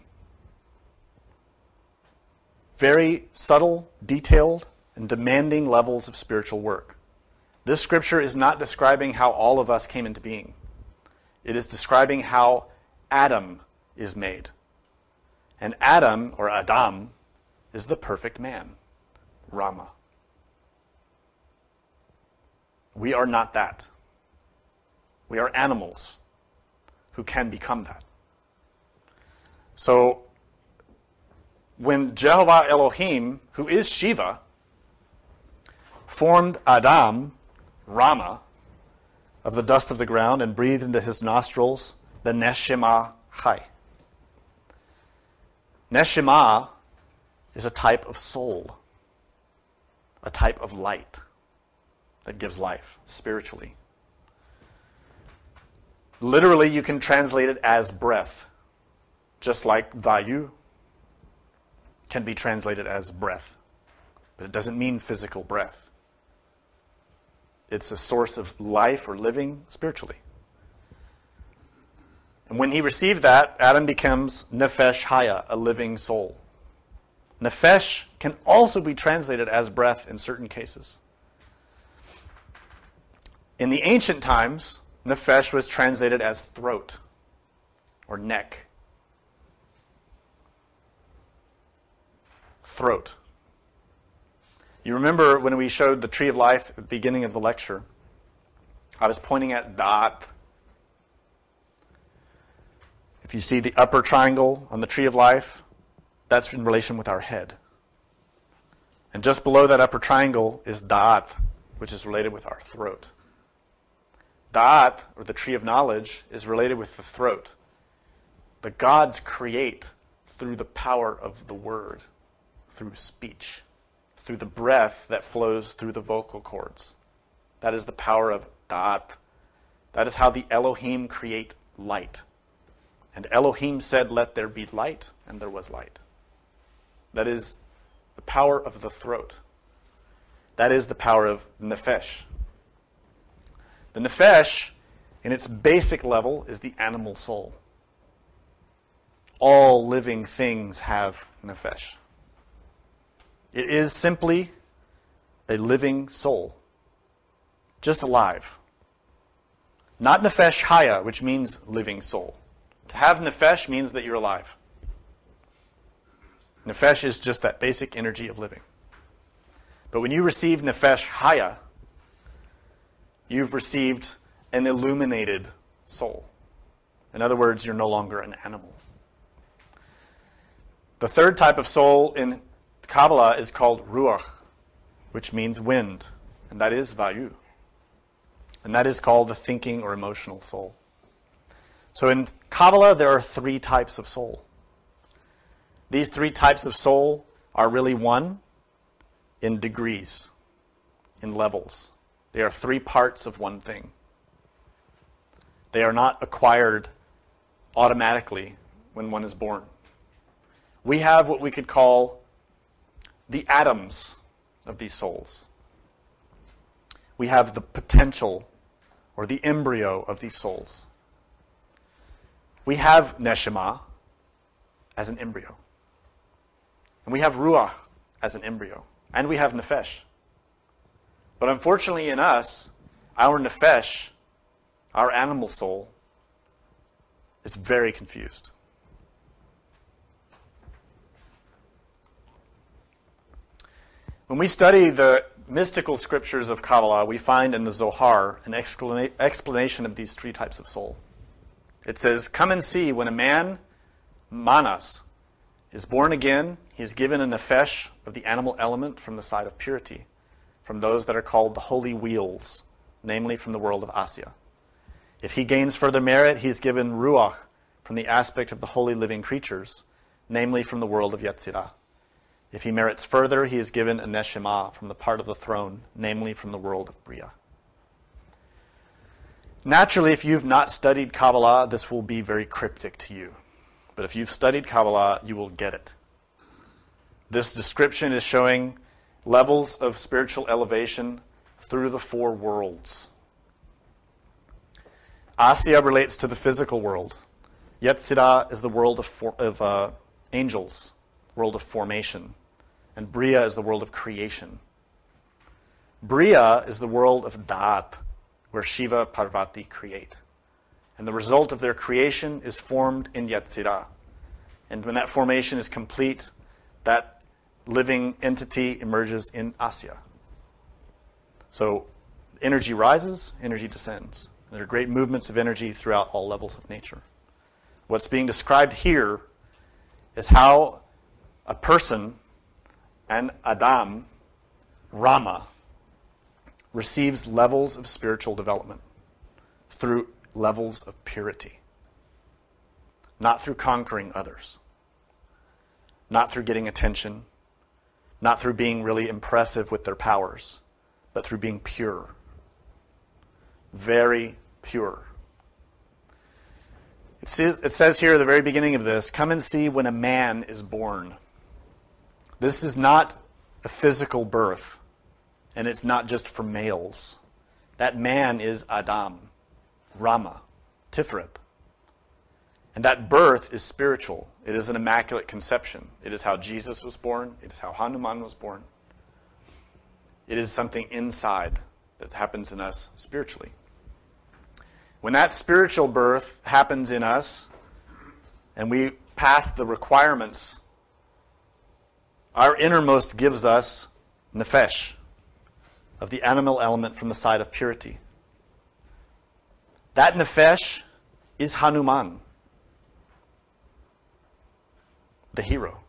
Very subtle, detailed, and demanding levels of spiritual work. This scripture is not describing how all of us came into being. It is describing how Adam is made. And Adam, or Adam, is the perfect man. Rama. We are not that. We are animals who can become that. So, when Jehovah Elohim, who is Shiva, formed Adam, Rama, of the dust of the ground and breathed into his nostrils the Neshama Chai. Neshama is a type of soul, a type of light that gives life spiritually. Literally, you can translate it as breath, just like Vayu can be translated as breath, but it doesn't mean physical breath. It's a source of life or living spiritually. And when he received that, Adam becomes Nefesh Haya, a living soul. Nefesh can also be translated as breath in certain cases. In the ancient times, Nefesh was translated as throat or neck. Throat. You remember when we showed the tree of life at the beginning of the lecture, I was pointing at Da'at. If you see the upper triangle on the tree of life, that's in relation with our head. And just below that upper triangle is Da'at, which is related with our throat. Da'at, or the tree of knowledge, is related with the throat. The gods create through the power of the word, through speech, through the breath that flows through the vocal cords. That is the power of Da'at. That is how the Elohim create light. And Elohim said, "Let there be light," and there was light. That is the power of the throat. That is the power of Nefesh. The Nefesh, in its basic level, is the animal soul. All living things have Nefesh. It is simply a living soul, just alive. Not Nefesh Haya, which means living soul. To have Nefesh means that you're alive. Nefesh is just that basic energy of living. But when you receive Nefesh Haya, you've received an illuminated soul. In other words, you're no longer an animal. The third type of soul in Kabbalah is called Ruach, which means wind, and that is Vayu. And that is called the thinking or emotional soul. So in Kabbalah, there are three types of soul. These three types of soul are really one in degrees, in levels. They are three parts of one thing. They are not acquired automatically when one is born. We have what we could call the atoms of these souls. We have the potential or the embryo of these souls. We have Neshama as an embryo. And we have ruach as an embryo. And we have nefesh. But unfortunately in us, our nefesh, our animal soul, is very confused. When we study the mystical scriptures of Kabbalah, we find in the Zohar an explana- explanation of these three types of soul. It says, come and see, when a man, manas, is born again, he is given a nefesh of the animal element from the side of purity, from those that are called the holy wheels, namely from the world of Asya. If he gains further merit, he is given ruach from the aspect of the holy living creatures, namely from the world of Yetzirah. If he merits further, he is given a neshama from the part of the throne, namely from the world of Bria. Naturally, if you've not studied Kabbalah, this will be very cryptic to you. But if you've studied Kabbalah, you will get it. This description is showing levels of spiritual elevation through the four worlds. Asya relates to the physical world. Yetzirah is the world of, for, of uh, angels, world of formation. And Bria is the world of creation. Bria is the world of Da'at, where Shiva, Parvati create. And the result of their creation is formed in Yetzirah. And when that formation is complete, that living entity emerges in Asya. So energy rises, energy descends. There are great movements of energy throughout all levels of nature. What's being described here is how a person, an Adam, Rama, receives levels of spiritual development through levels of purity. Not through conquering others. Not through getting attention. Not through being really impressive with their powers, but through being pure. Very pure. It says, it says here at the very beginning of this, come and see when a man is born. This is not a physical birth, and it's not just for males. That man is Adam, Rama, Tiferet. And that birth is spiritual. It is an immaculate conception. It is how Jesus was born. It is how Hanuman was born. It is something inside that happens in us spiritually. When that spiritual birth happens in us, and we pass the requirements, our innermost gives us nefesh, of the animal element from the side of purity. That nefesh is Hanuman, the hero.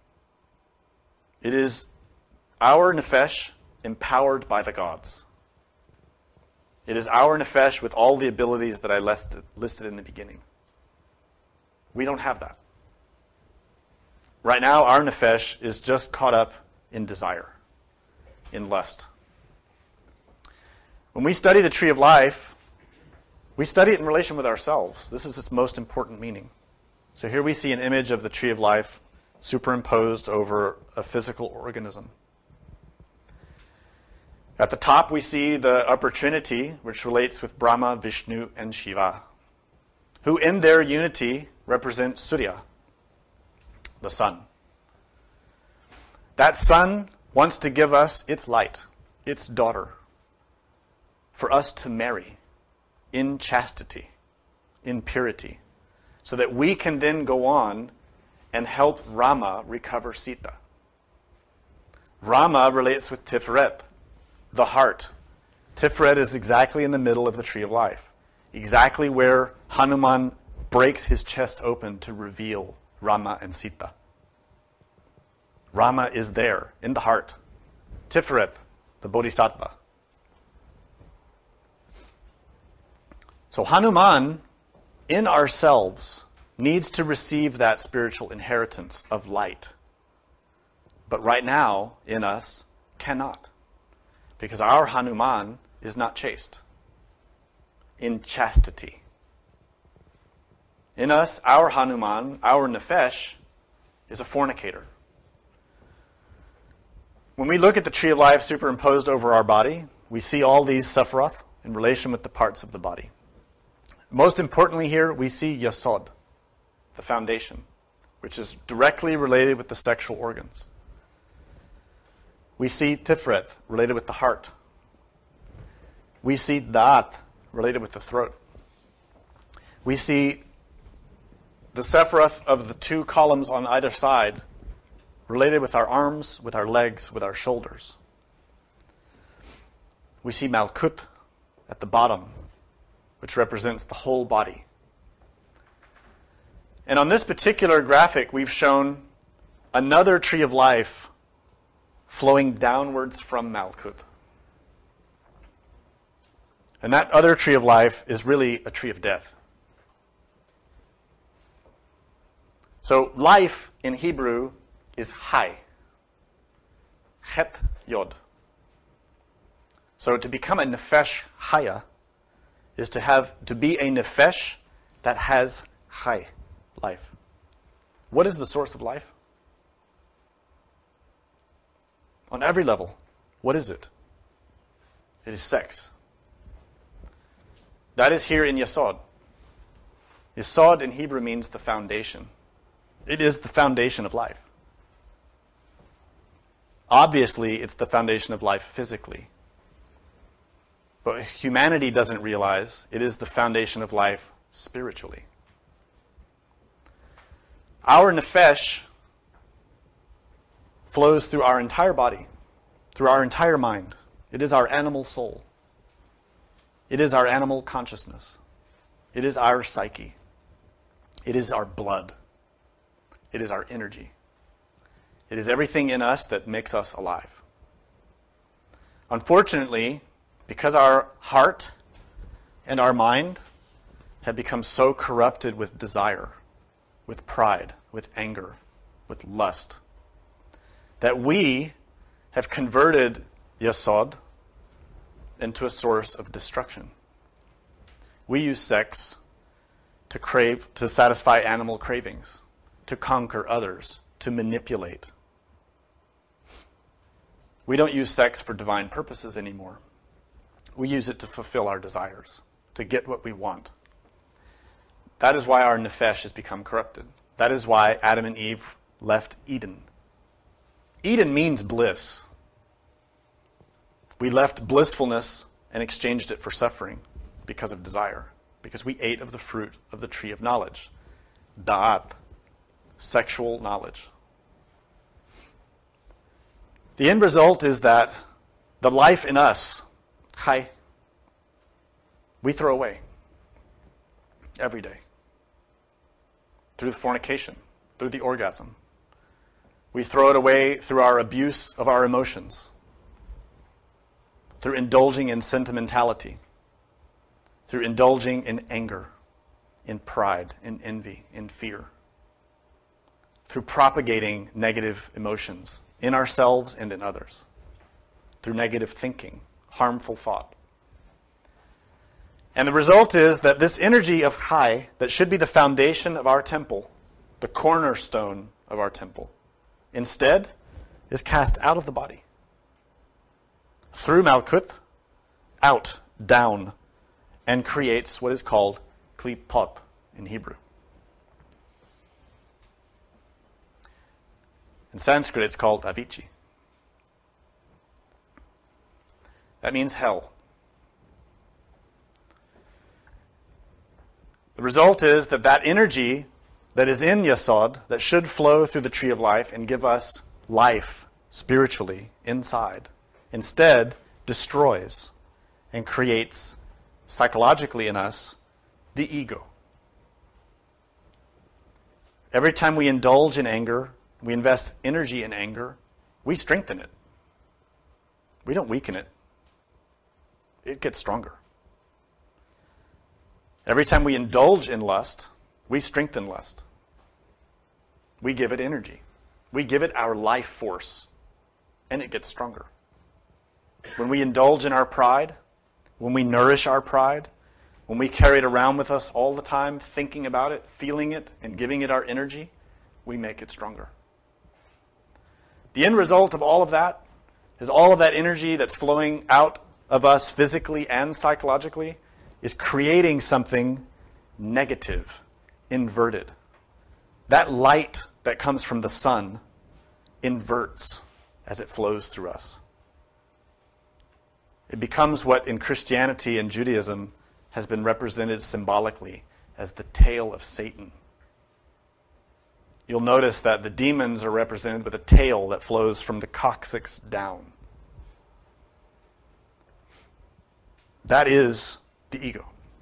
It is our nefesh empowered by the gods. It is our nefesh with all the abilities that I listed, listed in the beginning. We don't have that. Right now, our nefesh is just caught up in desire, in lust. When we study the tree of life, we study it in relation with ourselves. This is its most important meaning. So here we see an image of the tree of life superimposed over a physical organism. At the top, we see the upper trinity, which relates with Brahma, Vishnu, and Shiva, who in their unity represent Surya, the sun. That sun wants to give us its light, its daughter, for us to marry in chastity, in purity, so that we can then go on and help Rama recover Sita. Rama relates with Tiferet, the heart. Tiferet is exactly in the middle of the tree of life, exactly where Hanuman breaks his chest open to reveal Rama and Sita. Rama is there, in the heart. Tiferet, the bodhisattva. So Hanuman, in ourselves, needs to receive that spiritual inheritance of light. But right now, in us, cannot. Because our Hanuman is not chaste. In chastity. In us, our Hanuman, our nefesh, is a fornicator. When we look at the tree of life superimposed over our body, we see all these sephiroth in relation with the parts of the body. Most importantly here, we see Yasod, the foundation, which is directly related with the sexual organs. We see Tiferet, related with the heart. We see Da'at, related with the throat. We see the Sephiroth of the two columns on either side, related with our arms, with our legs, with our shoulders. We see Malkut at the bottom, which represents the whole body. And on this particular graphic, we've shown another tree of life flowing downwards from Malkut. And that other tree of life is really a tree of death. So life in Hebrew is Hai. Het Yod. So to become a Nefesh Haya is to have to be a Nefesh that has Chai, life. What is the source of life? On every level, what is it? It is sex. That is here in Yesod. Yesod in Hebrew means the foundation. It is the foundation of life. Obviously, it's the foundation of life physically. But humanity doesn't realize it is the foundation of life spiritually. Our nefesh flows through our entire body, through our entire mind. It is our animal soul. It is our animal consciousness. It is our psyche. It is our blood. It is our energy. It is everything in us that makes us alive. Unfortunately, because our heart and our mind have become so corrupted with desire, with pride, with anger, with lust, that we have converted Yesod into a source of destruction. We use sex to crave, to satisfy animal cravings, to conquer others, to manipulate. We don't use sex for divine purposes anymore. We use it to fulfill our desires, to get what we want. That is why our nefesh has become corrupted. That is why Adam and Eve left Eden. Eden means bliss. We left blissfulness and exchanged it for suffering because of desire, because we ate of the fruit of the tree of knowledge, da'at, sexual knowledge. The end result is that the life in us, chai, we throw away every day through the fornication, through the orgasm. We throw it away through our abuse of our emotions, through indulging in sentimentality, through indulging in anger, in pride, in envy, in fear, through propagating negative emotions in ourselves and in others, through negative thinking, harmful thought. And the result is that this energy of Chai, that should be the foundation of our temple, the cornerstone of our temple, instead is cast out of the body. Through Malkut, out, down, and creates what is called klipot in Hebrew. In Sanskrit, it's called Avici. That means hell. The result is that that energy that is in Yesod, that should flow through the tree of life and give us life spiritually inside, instead destroys and creates psychologically in us the ego. Every time we indulge in anger, we invest energy in anger, we strengthen it. We don't weaken it. It gets stronger. Every time we indulge in lust, we strengthen lust. We give it energy. We give it our life force, and it gets stronger. When we indulge in our pride, when we nourish our pride, when we carry it around with us all the time, thinking about it, feeling it, and giving it our energy, we make it stronger. The end result of all of that is all of that energy that's flowing out of us physically and psychologically is creating something negative, inverted. That light that comes from the sun inverts as it flows through us. It becomes what in Christianity and Judaism has been represented symbolically as the tail of Satan. You'll notice that the demons are represented with a tail that flows from the coccyx down. That is the ego.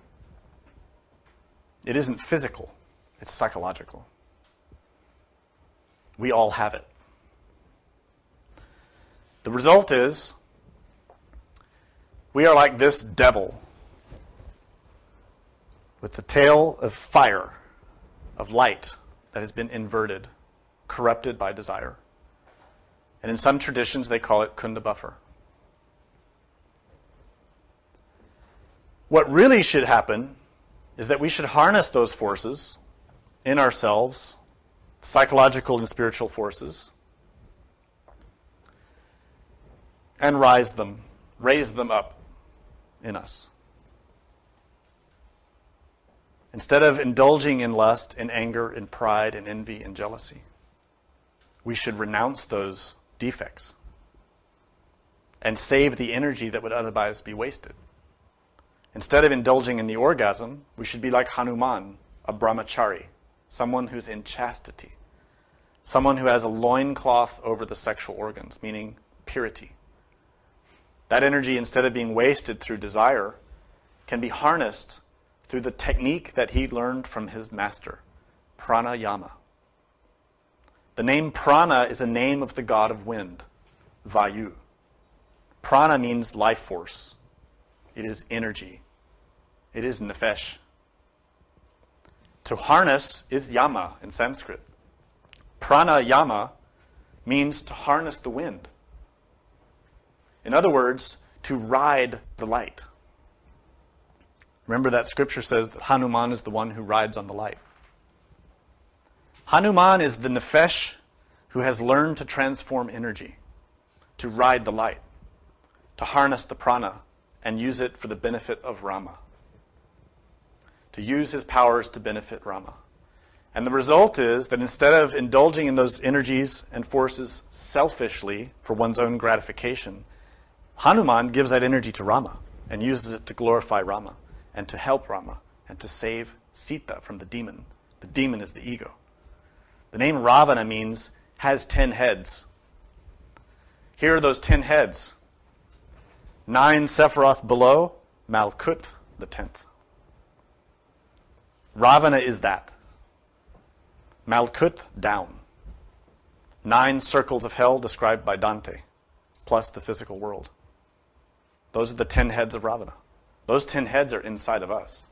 It isn't physical, it's psychological. We all have it. The result is we are like this devil with the tail of fire, of light that has been inverted, corrupted by desire. And in some traditions they call it kunda buffer. What really should happen is that we should harness those forces in ourselves, psychological and spiritual forces, and rise them, raise them up in us. Instead of indulging in lust and anger and pride and envy and jealousy, we should renounce those defects and save the energy that would otherwise be wasted. Instead of indulging in the orgasm, we should be like Hanuman, a brahmachari, someone who's in chastity, someone who has a loincloth over the sexual organs, meaning purity. That energy, instead of being wasted through desire, can be harnessed through the technique that he learned from his master, pranayama. The name prana is a name of the god of wind, Vayu. Prana means life force. It is energy. It is nefesh. To harness is yama in Sanskrit. Pranayama means to harness the wind. In other words, to ride the light. Remember that scripture says that Hanuman is the one who rides on the light. Hanuman is the nefesh who has learned to transform energy, to ride the light, to harness the prana and use it for the benefit of Rama. To use his powers to benefit Rama. And the result is that instead of indulging in those energies and forces selfishly for one's own gratification, Hanuman gives that energy to Rama and uses it to glorify Rama and to help Rama and to save Sita from the demon. The demon is the ego. The name Ravana means has ten heads. Here are those ten heads. Nine Sephiroth below, Malkut, the tenth. Ravana is that. Malkut, down. Nine circles of hell described by Dante, plus the physical world. Those are the ten heads of Ravana. Those ten heads are inside of us.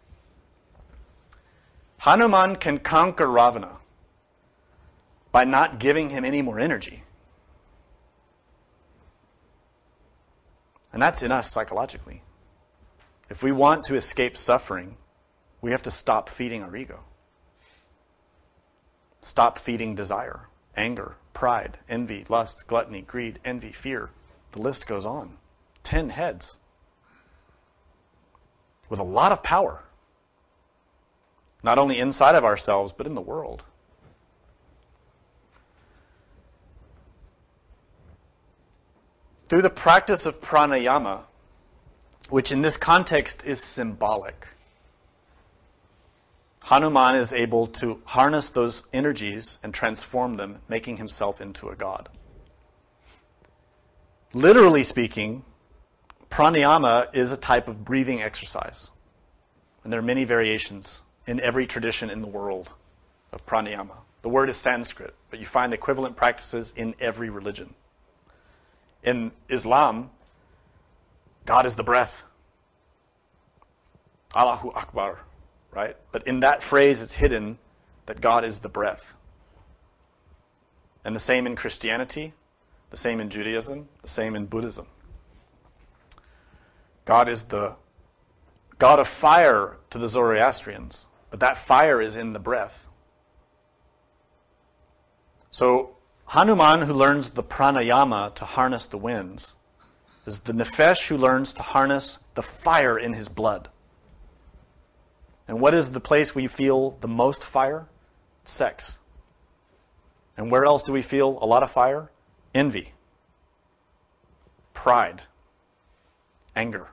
Hanuman can conquer Ravana by not giving him any more energy. And that's in us psychologically. If we want to escape suffering, we have to stop feeding our ego. Stop feeding desire, anger, pride, envy, lust, gluttony, greed, envy, fear. The list goes on. Ten heads. With a lot of power. Not only inside of ourselves, but in the world. Through the practice of pranayama, which in this context is symbolic, Hanuman is able to harness those energies and transform them, making himself into a god. Literally speaking, pranayama is a type of breathing exercise. And there are many variations in every tradition in the world of pranayama. The word is Sanskrit, but you find equivalent practices in every religion. In Islam, God is the breath. Allahu Akbar, right? But in that phrase, it's hidden that God is the breath. And the same in Christianity, the same in Judaism, the same in Buddhism. God is the God of fire to the Zoroastrians, but that fire is in the breath. So Hanuman, who learns the pranayama to harness the winds, is the nefesh who learns to harness the fire in his blood. And what is the place where you feel the most fire? Sex. And where else do we feel a lot of fire? Envy, pride, anger,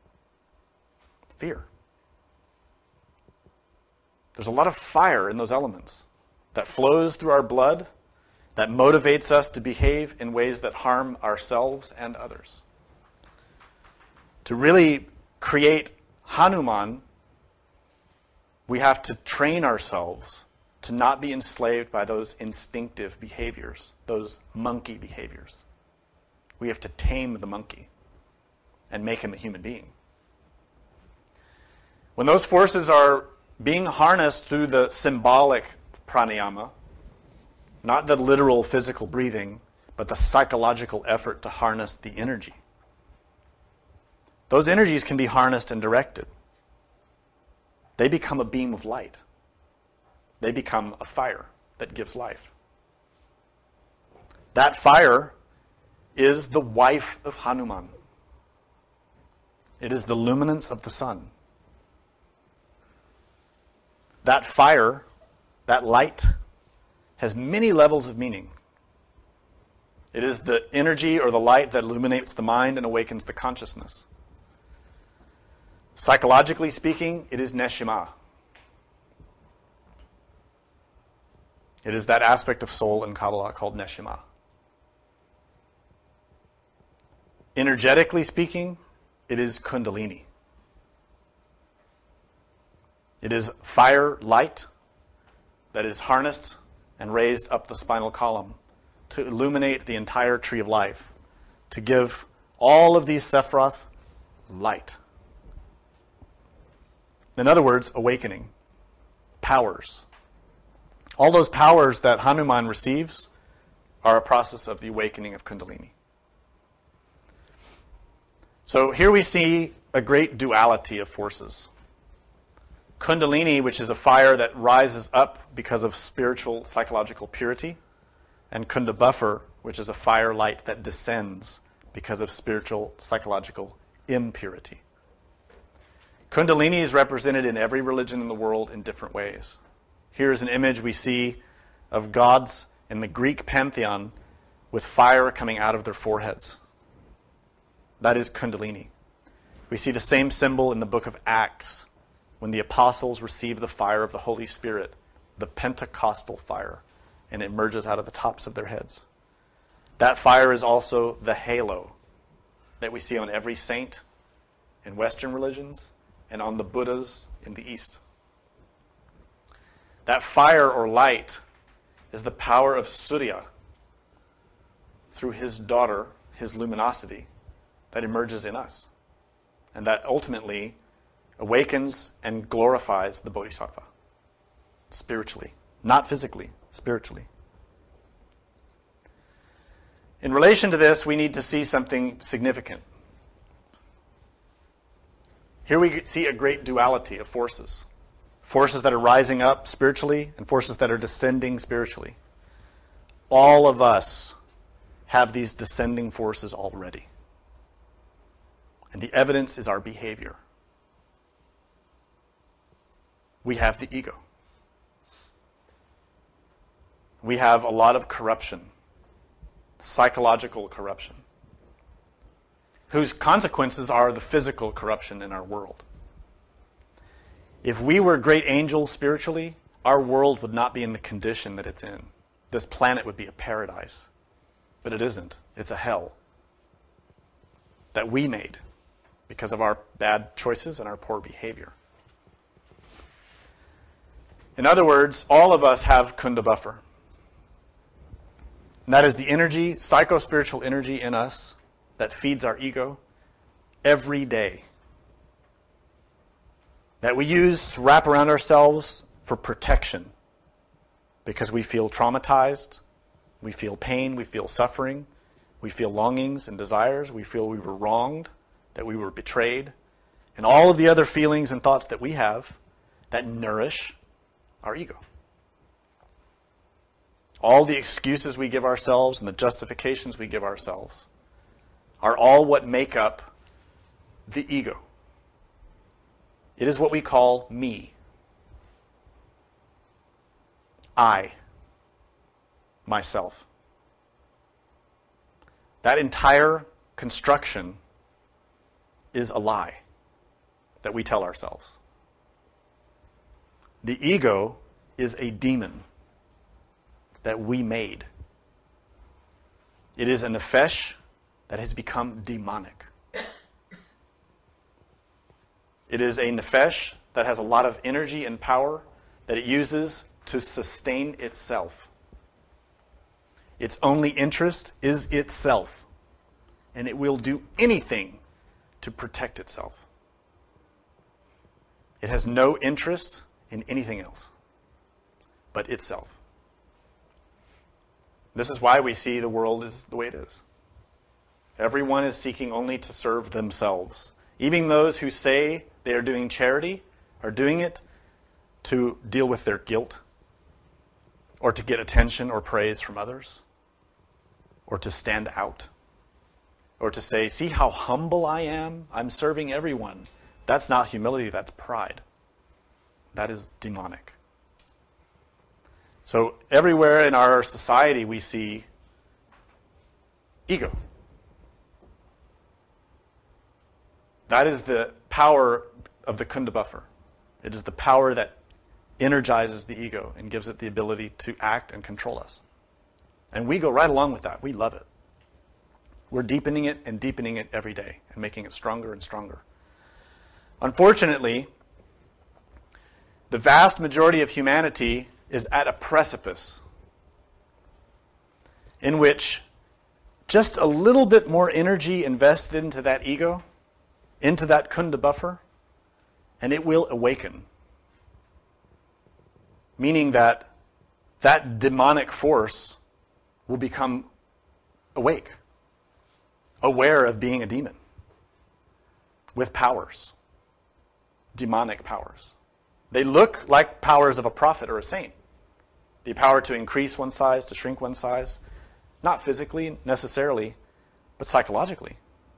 fear. There's a lot of fire in those elements that flows through our blood, that motivates us to behave in ways that harm ourselves and others. To really create Hanuman, we have to train ourselves to not be enslaved by those instinctive behaviors, those monkey behaviors. We have to tame the monkey and make him a human being. When those forces are being harnessed through the symbolic pranayama, not the literal physical breathing, but the psychological effort to harness the energy, those energies can be harnessed and directed. They become a beam of light. They become a fire that gives life. That fire is the wife of Hanuman. It is the luminance of the sun. That fire, that light, has many levels of meaning. It is the energy or the light that illuminates the mind and awakens the consciousness. Psychologically speaking, it is neshama. It is that aspect of soul in Kabbalah called neshama. Energetically speaking, it is kundalini. It is fire, light, that is harnessed and raised up the spinal column to illuminate the entire tree of life, to give all of these Sephiroth light. In other words, awakening, powers. All those powers that Hanuman receives are a process of the awakening of Kundalini. So here we see a great duality of forces. Kundalini, which is a fire that rises up because of spiritual, psychological purity, and Kundabuffer, which is a fire light that descends because of spiritual, psychological impurity. Kundalini is represented in every religion in the world in different ways. Here's an image we see of gods in the Greek pantheon with fire coming out of their foreheads. That is Kundalini. We see the same symbol in the book of Acts when the apostles receive the fire of the Holy Spirit, the Pentecostal fire, and it emerges out of the tops of their heads. That fire is also the halo that we see on every saint in Western religions and on the Buddhas in the East. That fire or light is the power of Surya through his daughter, his luminosity, that emerges in us. And that ultimately awakens and glorifies the Bodhisattva spiritually, not physically, spiritually. In relation to this, we need to see something significant. Here we see a great duality of forces. Forces that are rising up spiritually and forces that are descending spiritually. All of us have these descending forces already. And the evidence is our behavior. We have the ego. We have a lot of corruption, psychological corruption, whose consequences are the physical corruption in our world. If we were great angels spiritually, our world would not be in the condition that it's in. This planet would be a paradise. But it isn't. It's a hell that we made because of our bad choices and our poor behavior. In other words, all of us have Kundabuffer. And that is the energy, psycho-spiritual energy in us that feeds our ego every day. That we use to wrap around ourselves for protection because we feel traumatized, we feel pain, we feel suffering, we feel longings and desires, we feel we were wronged, that we were betrayed, and all of the other feelings and thoughts that we have that nourish our ego. All the excuses we give ourselves and the justifications we give ourselves are all what make up the ego. It is what we call me. I. myself. That entire construction is a lie that we tell ourselves. The ego is a demon that we made. It is a nefesh that has become demonic. It is a nefesh that has a lot of energy and power that it uses to sustain itself. Its only interest is itself, and it will do anything to protect itself. It has no interest in anything else but itself. This is why we see the world is the way it is. Everyone is seeking only to serve themselves. Even those who say they are doing charity are doing it to deal with their guilt, or to get attention or praise from others, or to stand out, or to say, see how humble I am? I'm serving everyone. That's not humility, that's pride. That is demonic. So everywhere in our society we see ego. That is the power of the Kunda buffer. It is the power that energizes the ego and gives it the ability to act and control us. And we go right along with that. We love it. We're deepening it and deepening it every day and making it stronger and stronger. Unfortunately, the vast majority of humanity is at a precipice in which just a little bit more energy invested into that ego, into that Kunda buffer, and it will awaken. Meaning that that demonic force will become awake, aware of being a demon, with powers, demonic powers. They look like powers of a prophet or a saint. The power to increase one's size, to shrink one's size, not physically necessarily, but psychologically.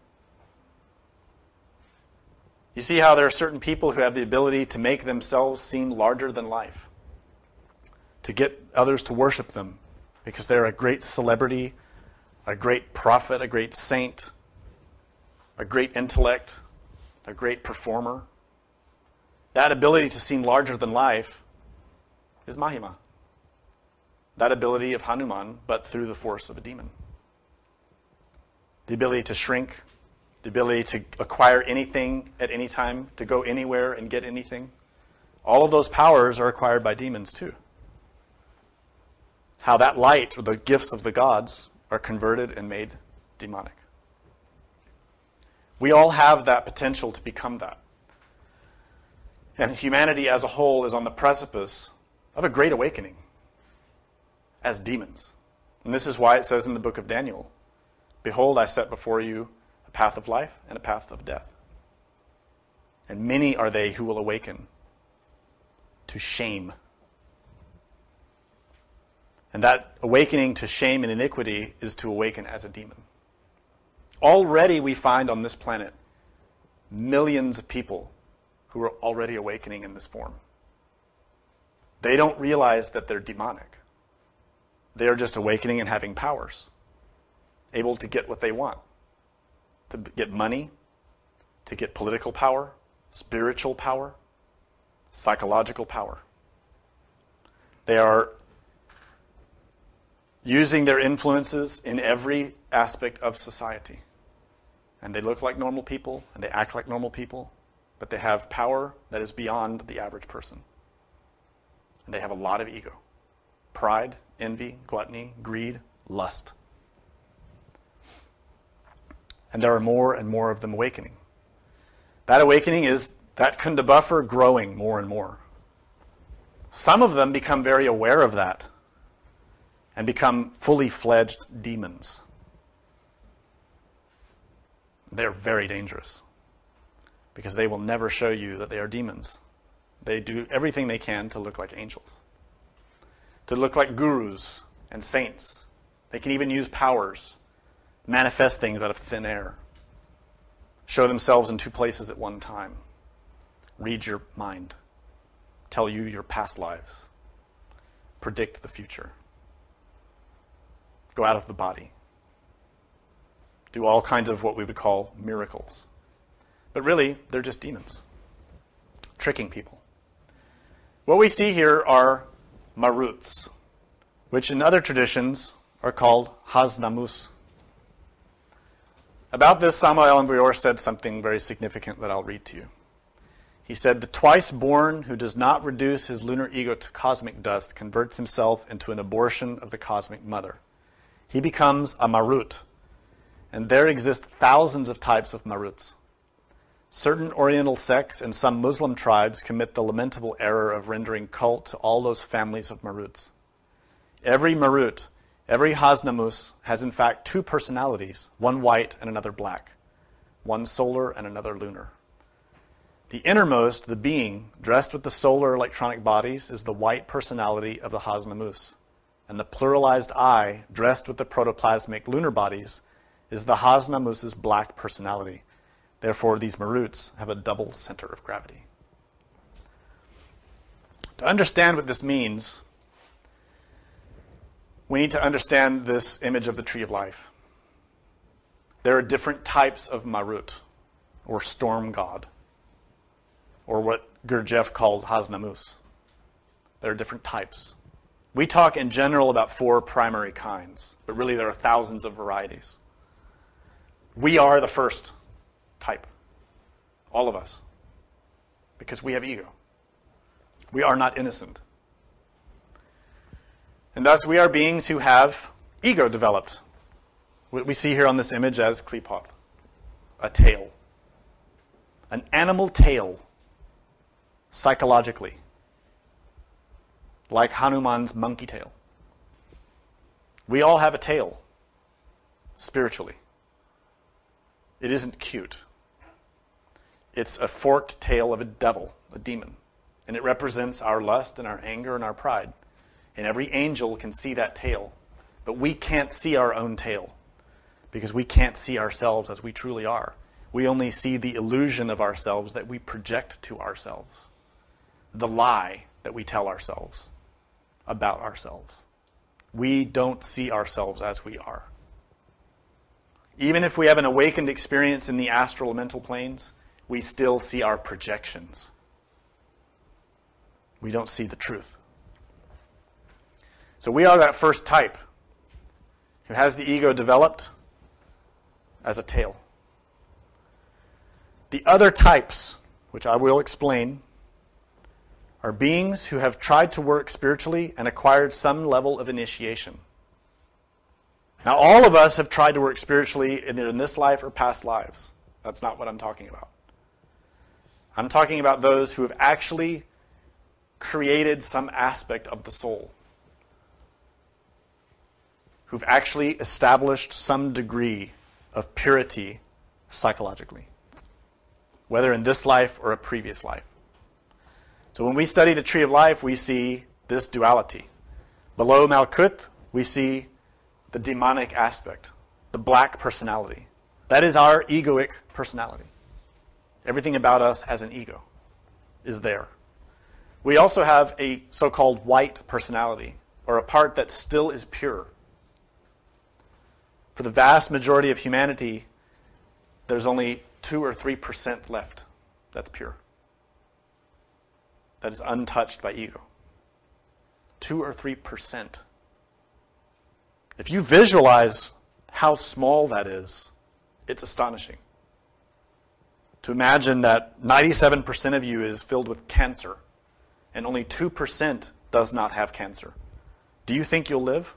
You see how there are certain people who have the ability to make themselves seem larger than life, to get others to worship them because they're a great celebrity, a great prophet, a great saint, a great intellect, a great performer. That ability to seem larger than life is Mahima. That ability of Hanuman, but through the force of a demon. The ability to shrink, the ability to acquire anything at any time, to go anywhere and get anything. All of those powers are acquired by demons too. How that light, or the gifts of the gods, are converted and made demonic. We all have that potential to become that. And humanity as a whole is on the precipice of a great awakening as demons. And this is why it says in the book of Daniel, behold, I set before you a path of life and a path of death. And many are they who will awaken to shame. And that awakening to shame and iniquity is to awaken as a demon. Already we find on this planet millions of people who are already awakening in this form. They don't realize that they're demonic. They are just awakening and having powers, able to get what they want, to get money, to get political power, spiritual power, psychological power. They are using their influences in every aspect of society. And they look like normal people, and they act like normal people, but they have power that is beyond the average person. And they have a lot of ego. Pride, envy, gluttony, greed, lust. And there are more and more of them awakening. That awakening is that Kunda buffer growing more and more. Some of them become very aware of that and become fully fledged demons. They're very dangerous because they will never show you that they are demons. They do everything they can to look like angels, to look like gurus and saints. They can even use powers, manifest things out of thin air, show themselves in two places at one time, read your mind, tell you your past lives, predict the future. go out of the body, do all kinds of what we would call miracles. But really, they're just demons, tricking people. What we see here are maruts, which in other traditions are called haznamus. About this, Samael Aun Weor said something very significant that I'll read to you. He said, "The twice-born who does not reduce his lunar ego to cosmic dust converts himself into an abortion of the cosmic mother. He becomes a marut, and there exist thousands of types of maruts. Certain Oriental sects and some Muslim tribes commit the lamentable error of rendering cult to all those families of maruts. Every marut, every haznamus, has in fact two personalities, one white and another black, one solar and another lunar. The innermost, the being, dressed with the solar electronic bodies, is the white personality of the haznamus, and the pluralized I, dressed with the protoplasmic lunar bodies, is the haznamus's black personality. Therefore, these maruts have a double center of gravity." To understand what this means, we need to understand this image of the tree of life. There are different types of marut, or storm god, or what Gurdjieff called haznamus. There are different types. We talk in general about four primary kinds, but really there are thousands of varieties. We are the first type, all of us, because we have ego. We are not innocent. And thus we are beings who have ego developed. What we see here on this image as Qliphoth, a tail, an animal tail, psychologically, like Hanuman's monkey tail. We all have a tail, spiritually. It isn't cute. It's a forked tail of a devil, a demon, and it represents our lust and our anger and our pride. And every angel can see that tail, but we can't see our own tail because we can't see ourselves as we truly are. We only see the illusion of ourselves that we project to ourselves, the lie that we tell ourselves about ourselves. We don't see ourselves as we are. Even if we have an awakened experience in the astral mental planes, we still see our projections. We don't see the truth. So we are that first type who has the ego developed as a tail. The other types, which I will explain, are beings who have tried to work spiritually and acquired some level of initiation. Now, all of us have tried to work spiritually either in this life or past lives. That's not what I'm talking about. I'm talking about those who have actually created some aspect of the soul, who've actually established some degree of purity psychologically, whether in this life or a previous life. So when we study the tree of life, we see this duality. Below Malkut, we see the demonic aspect, the black personality. That is our egoic personality. Everything about us has an ego, is there. We also have a so-called white personality, or a part that still is pure. For the vast majority of humanity, there's only two or three percent left that's pure, that is untouched by ego. Two or three percent. If you visualize how small that is, it's astonishing. To imagine that ninety-seven percent of you is filled with cancer and only two percent does not have cancer. Do you think you'll live?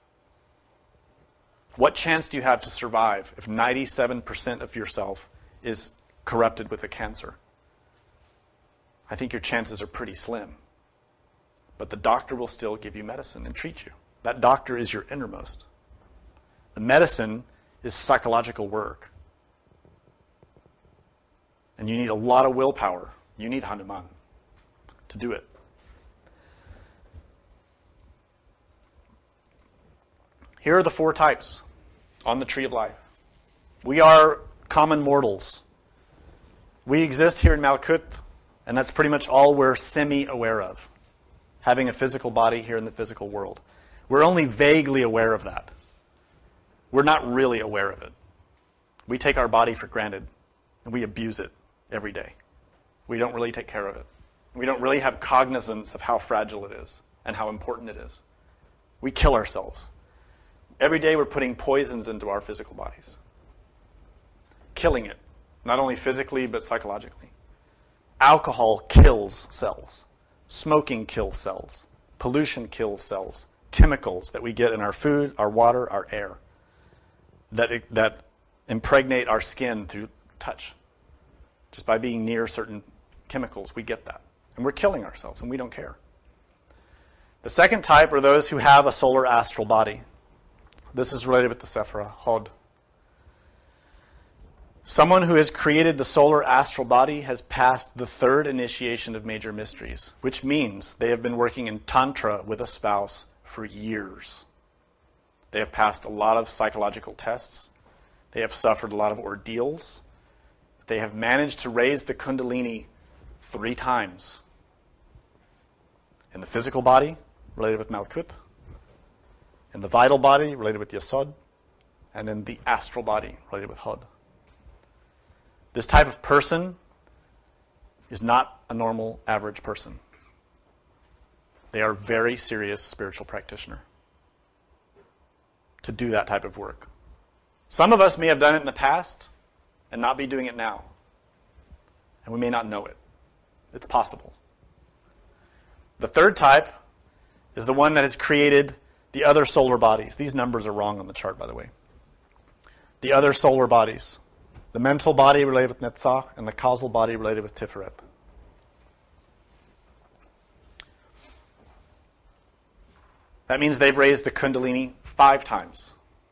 What chance do you have to survive if ninety-seven percent of yourself is corrupted with a cancer? I think your chances are pretty slim. But the doctor will still give you medicine and treat you. That doctor is your innermost. The medicine is psychological work. And you need a lot of willpower. You need Hanuman to do it. Here are the four types on the tree of life. We are common mortals. We exist here in Malkut, and that's pretty much all we're semi-aware of, having a physical body here in the physical world. We're only vaguely aware of that. we're not really aware of it. We take our body for granted, and we abuse it every day. We don't really take care of it. We don't really have cognizance of how fragile it is and how important it is. We kill ourselves. Every day we're putting poisons into our physical bodies. Killing it, not only physically but psychologically. Alcohol kills cells. Smoking kills cells. Pollution kills cells. Chemicals that we get in our food, our water, our air, that, that impregnate our skin through touch. Just by being near certain chemicals, we get that. And we're killing ourselves, and we don't care. The second type are those who have a solar astral body. This is related with the Sephirah, Hod. Someone who has created the solar astral body has passed the third initiation of major mysteries, which means they have been working in Tantra with a spouse for years. They have passed a lot of psychological tests. They have suffered a lot of ordeals. They have managed to raise the Kundalini three times. In the physical body, related with Malkut. In the vital body, related with Yesod. And in the astral body, related with Hod. This type of person is not a normal, average person. They are a very serious spiritual practitioner to do that type of work. Some of us may have done it in the past and not be doing it now. And we may not know it. It's possible. The third type is the one that has created the other solar bodies. These numbers are wrong on the chart, by the way. The other solar bodies. The mental body related with Netzach and the causal body related with Tiferet. That means they've raised the Kundalini five times.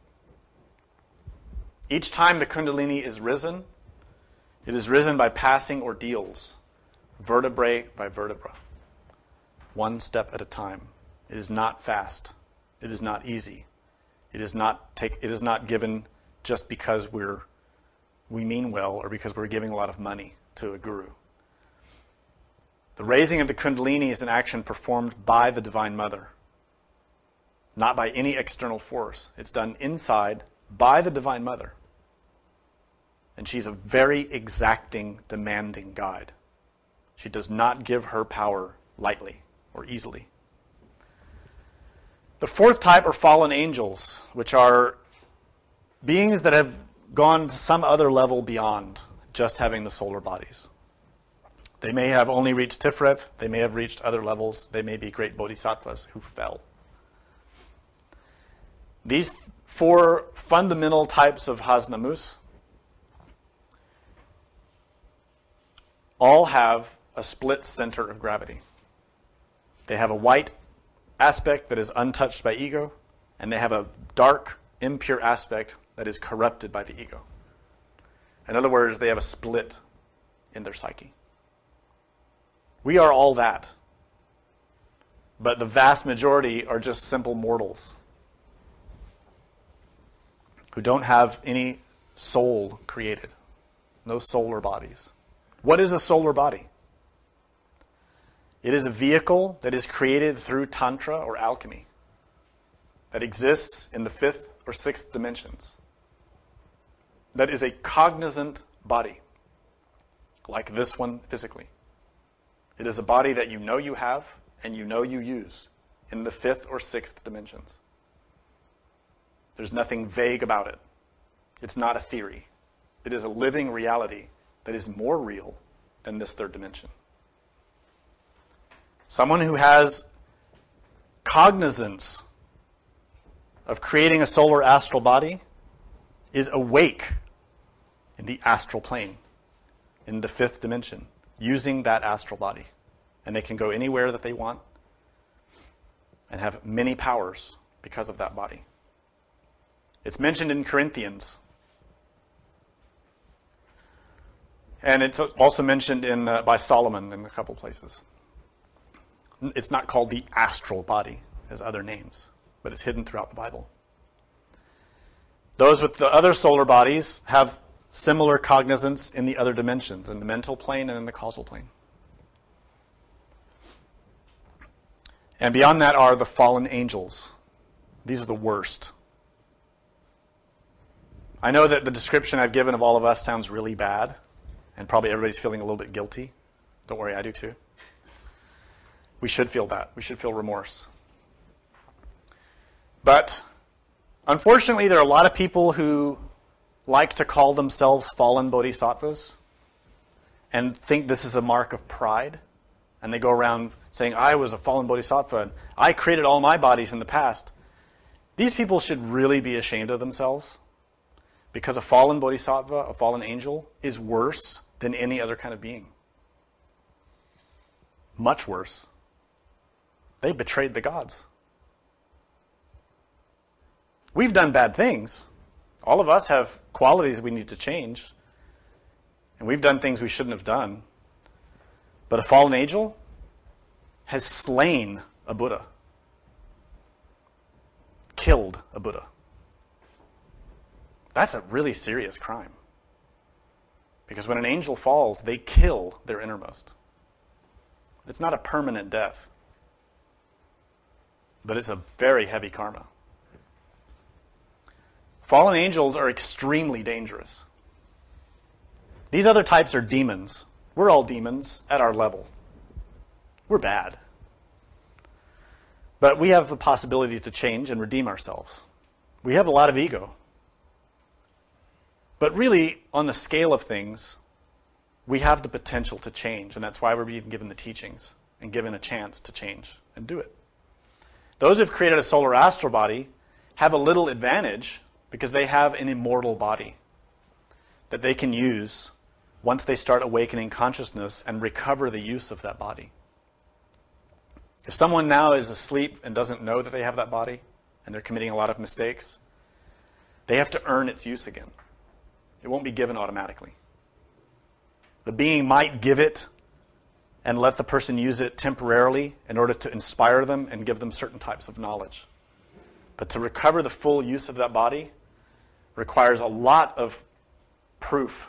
Each time the Kundalini is risen, it is risen by passing ordeals, vertebrae by vertebra, one step at a time. It is not fast. It is not easy. It is not take. It is not given just because we're we mean well or because we're giving a lot of money to a guru. The raising of the Kundalini is an action performed by the Divine Mother, not by any external force. It's done inside by the Divine Mother. And she's a very exacting, demanding guide. She does not give her power lightly or easily. The fourth type are fallen angels, which are beings that have gone to some other level beyond just having the solar bodies. They may have only reached Tiferet. They may have reached other levels. They may be great bodhisattvas who fell. These four fundamental types of Hasnamus all have a split center of gravity. They have a white aspect that is untouched by ego, and they have a dark, impure aspect that is corrupted by the ego. In other words, they have a split in their psyche. We are all that. But the vast majority are just simple mortals who don't have any soul created. No solar bodies. What is a solar body? It is a vehicle that is created through Tantra or alchemy that exists in the fifth or sixth dimensions. That is a cognizant body, like this one physically. It is a body that you know you have and you know you use in the fifth or sixth dimensions. There's nothing vague about it. It's not a theory. It is a living reality that is more real than this third dimension. Someone who has cognizance of creating a solar astral body is awake in the astral plane, in the fifth dimension, using that astral body. And they can go anywhere that they want and have many powers because of that body. It's mentioned in Corinthians. And it's also mentioned in uh, by Solomon in a couple places. It's not called the astral body as other names, but it's hidden throughout the Bible. Those with the other solar bodies have similar cognizance in the other dimensions, in the mental plane and in the causal plane. And beyond that are the fallen angels. These are the worst. I know that the description I've given of all of us sounds really bad, and probably everybody's feeling a little bit guilty. Don't worry, I do too. We should feel that. We should feel remorse. But unfortunately, there are a lot of people who like to call themselves fallen bodhisattvas and think this is a mark of pride. And they go around saying, I was a fallen bodhisattva, and I created all my bodies in the past. These people should really be ashamed of themselves, because a fallen bodhisattva, a fallen angel, is worse than any other kind of being. Much worse. They betrayed the gods. We've done bad things. All of us have qualities we need to change. And we've done things we shouldn't have done. But a fallen angel has slain a Buddha. Killed a Buddha. That's a really serious crime. Because when an angel falls, they kill their innermost. It's not a permanent death. But it's a very heavy karma. Fallen angels are extremely dangerous. These other types are demons. We're all demons at our level. We're bad. But we have the possibility to change and redeem ourselves. We have a lot of ego. But really, on the scale of things, we have the potential to change, and that's why we're being given the teachings and given a chance to change and do it. Those who've created a solar astral body have a little advantage because they have an immortal body that they can use once they start awakening consciousness and recover the use of that body. If someone now is asleep and doesn't know that they have that body, and they're committing a lot of mistakes, they have to earn its use again. It won't be given automatically. The being might give it and let the person use it temporarily in order to inspire them and give them certain types of knowledge. But to recover the full use of that body requires a lot of proof.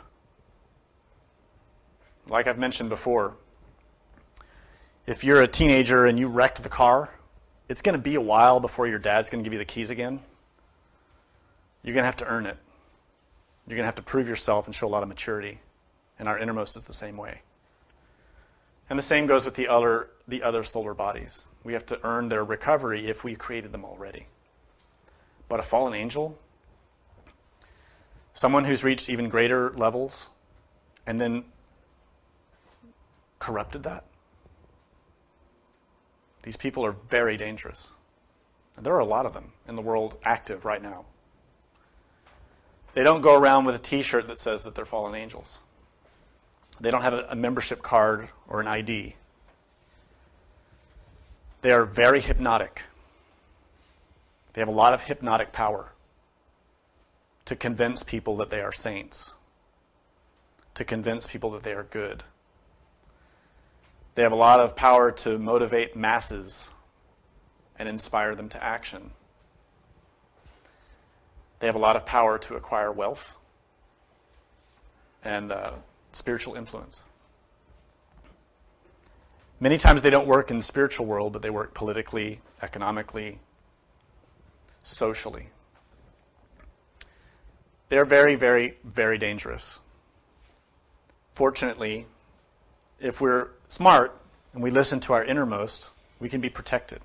Like I've mentioned before, if you're a teenager and you wrecked the car, it's going to be a while before your dad's going to give you the keys again. You're going to have to earn it. You're going to have to prove yourself and show a lot of maturity. And our innermost is the same way. And the same goes with the other, the other solar bodies. We have to earn their recovery if we created them already. But a fallen angel, someone who's reached even greater levels and then corrupted that, these people are very dangerous. And there are a lot of them in the world active right now. They don't go around with a t-shirt that says that they're fallen angels. They don't have a, a membership card or an I D. They are very hypnotic. They have a lot of hypnotic power to convince people that they are saints, to convince people that they are good. They have a lot of power to motivate masses and inspire them to action. They have a lot of power to acquire wealth and uh, spiritual influence. Many times they don't work in the spiritual world, but they work politically, economically, socially. They're very, very, very dangerous. Fortunately, if we're smart and we listen to our innermost, we can be protected.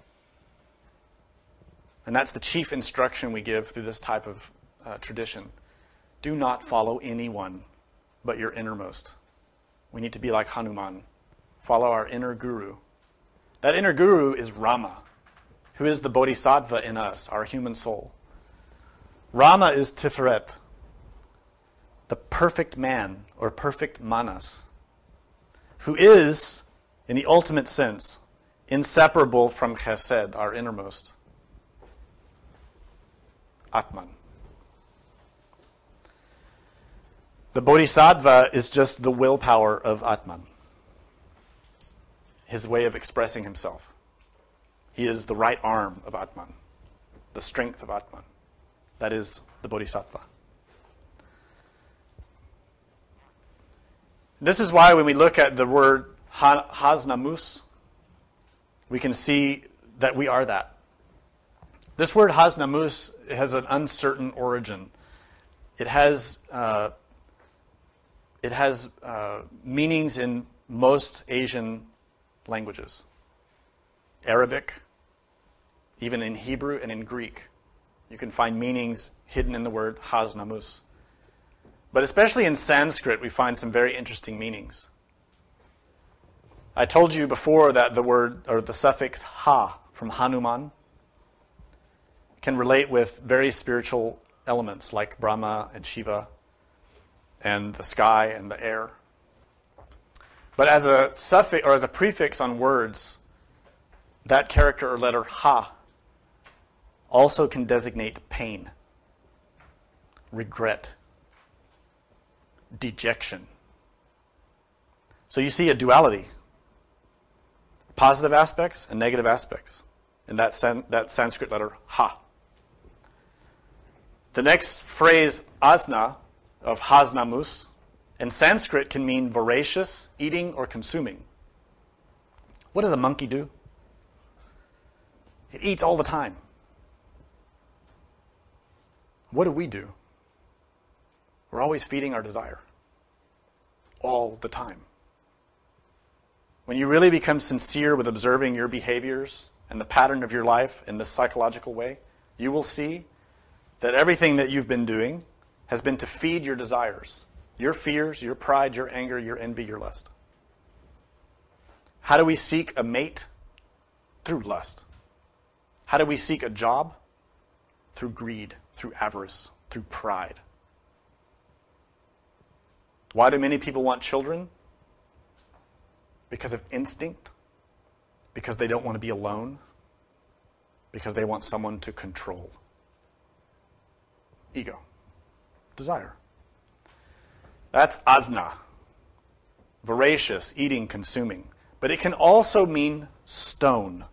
And that's the chief instruction we give through this type of uh, tradition. Do not follow anyone but your innermost. We need to be like Hanuman. Follow our inner guru. That inner guru is Rama, who is the bodhisattva in us, our human soul. Rama is Tiferet, the perfect man or perfect manas, who is, in the ultimate sense, inseparable from Chesed, our innermost. Atman. The bodhisattva is just the willpower of Atman, his way of expressing himself. He is the right arm of Atman, the strength of Atman. That is the bodhisattva. This is why when we look at the word Hasnamus, we can see that we are that. This word Hasnamus has an uncertain origin. it has uh, it has uh, meanings in most Asian languages. Arabic, even in Hebrew and in Greek, you can find meanings hidden in the word Haznamus. But especially in Sanskrit, we find some very interesting meanings. I told you before that the word, or the suffix ha from Hanuman, can relate with very spiritual elements like Brahma and Shiva and the sky and the air. But as a suffix or as a prefix on words, that character or letter ha also can designate pain, regret, dejection. So you see a duality, positive aspects and negative aspects in that, san- that Sanskrit letter ha. The next phrase, asna, of haznamus, in Sanskrit can mean voracious, eating, or consuming. What does a monkey do? It eats all the time. What do we do? We're always feeding our desire. All the time. When you really become sincere with observing your behaviors and the pattern of your life in this psychological way, you will see that everything that you've been doing has been to feed your desires, your fears, your pride, your anger, your envy, your lust. How do we seek a mate? Through lust. How do we seek a job? Through greed, through avarice, through pride. Why do many people want children? Because of instinct, because they don't want to be alone, because they want someone to control. Ego, desire. That's asna, voracious, eating, consuming. But it can also mean stone,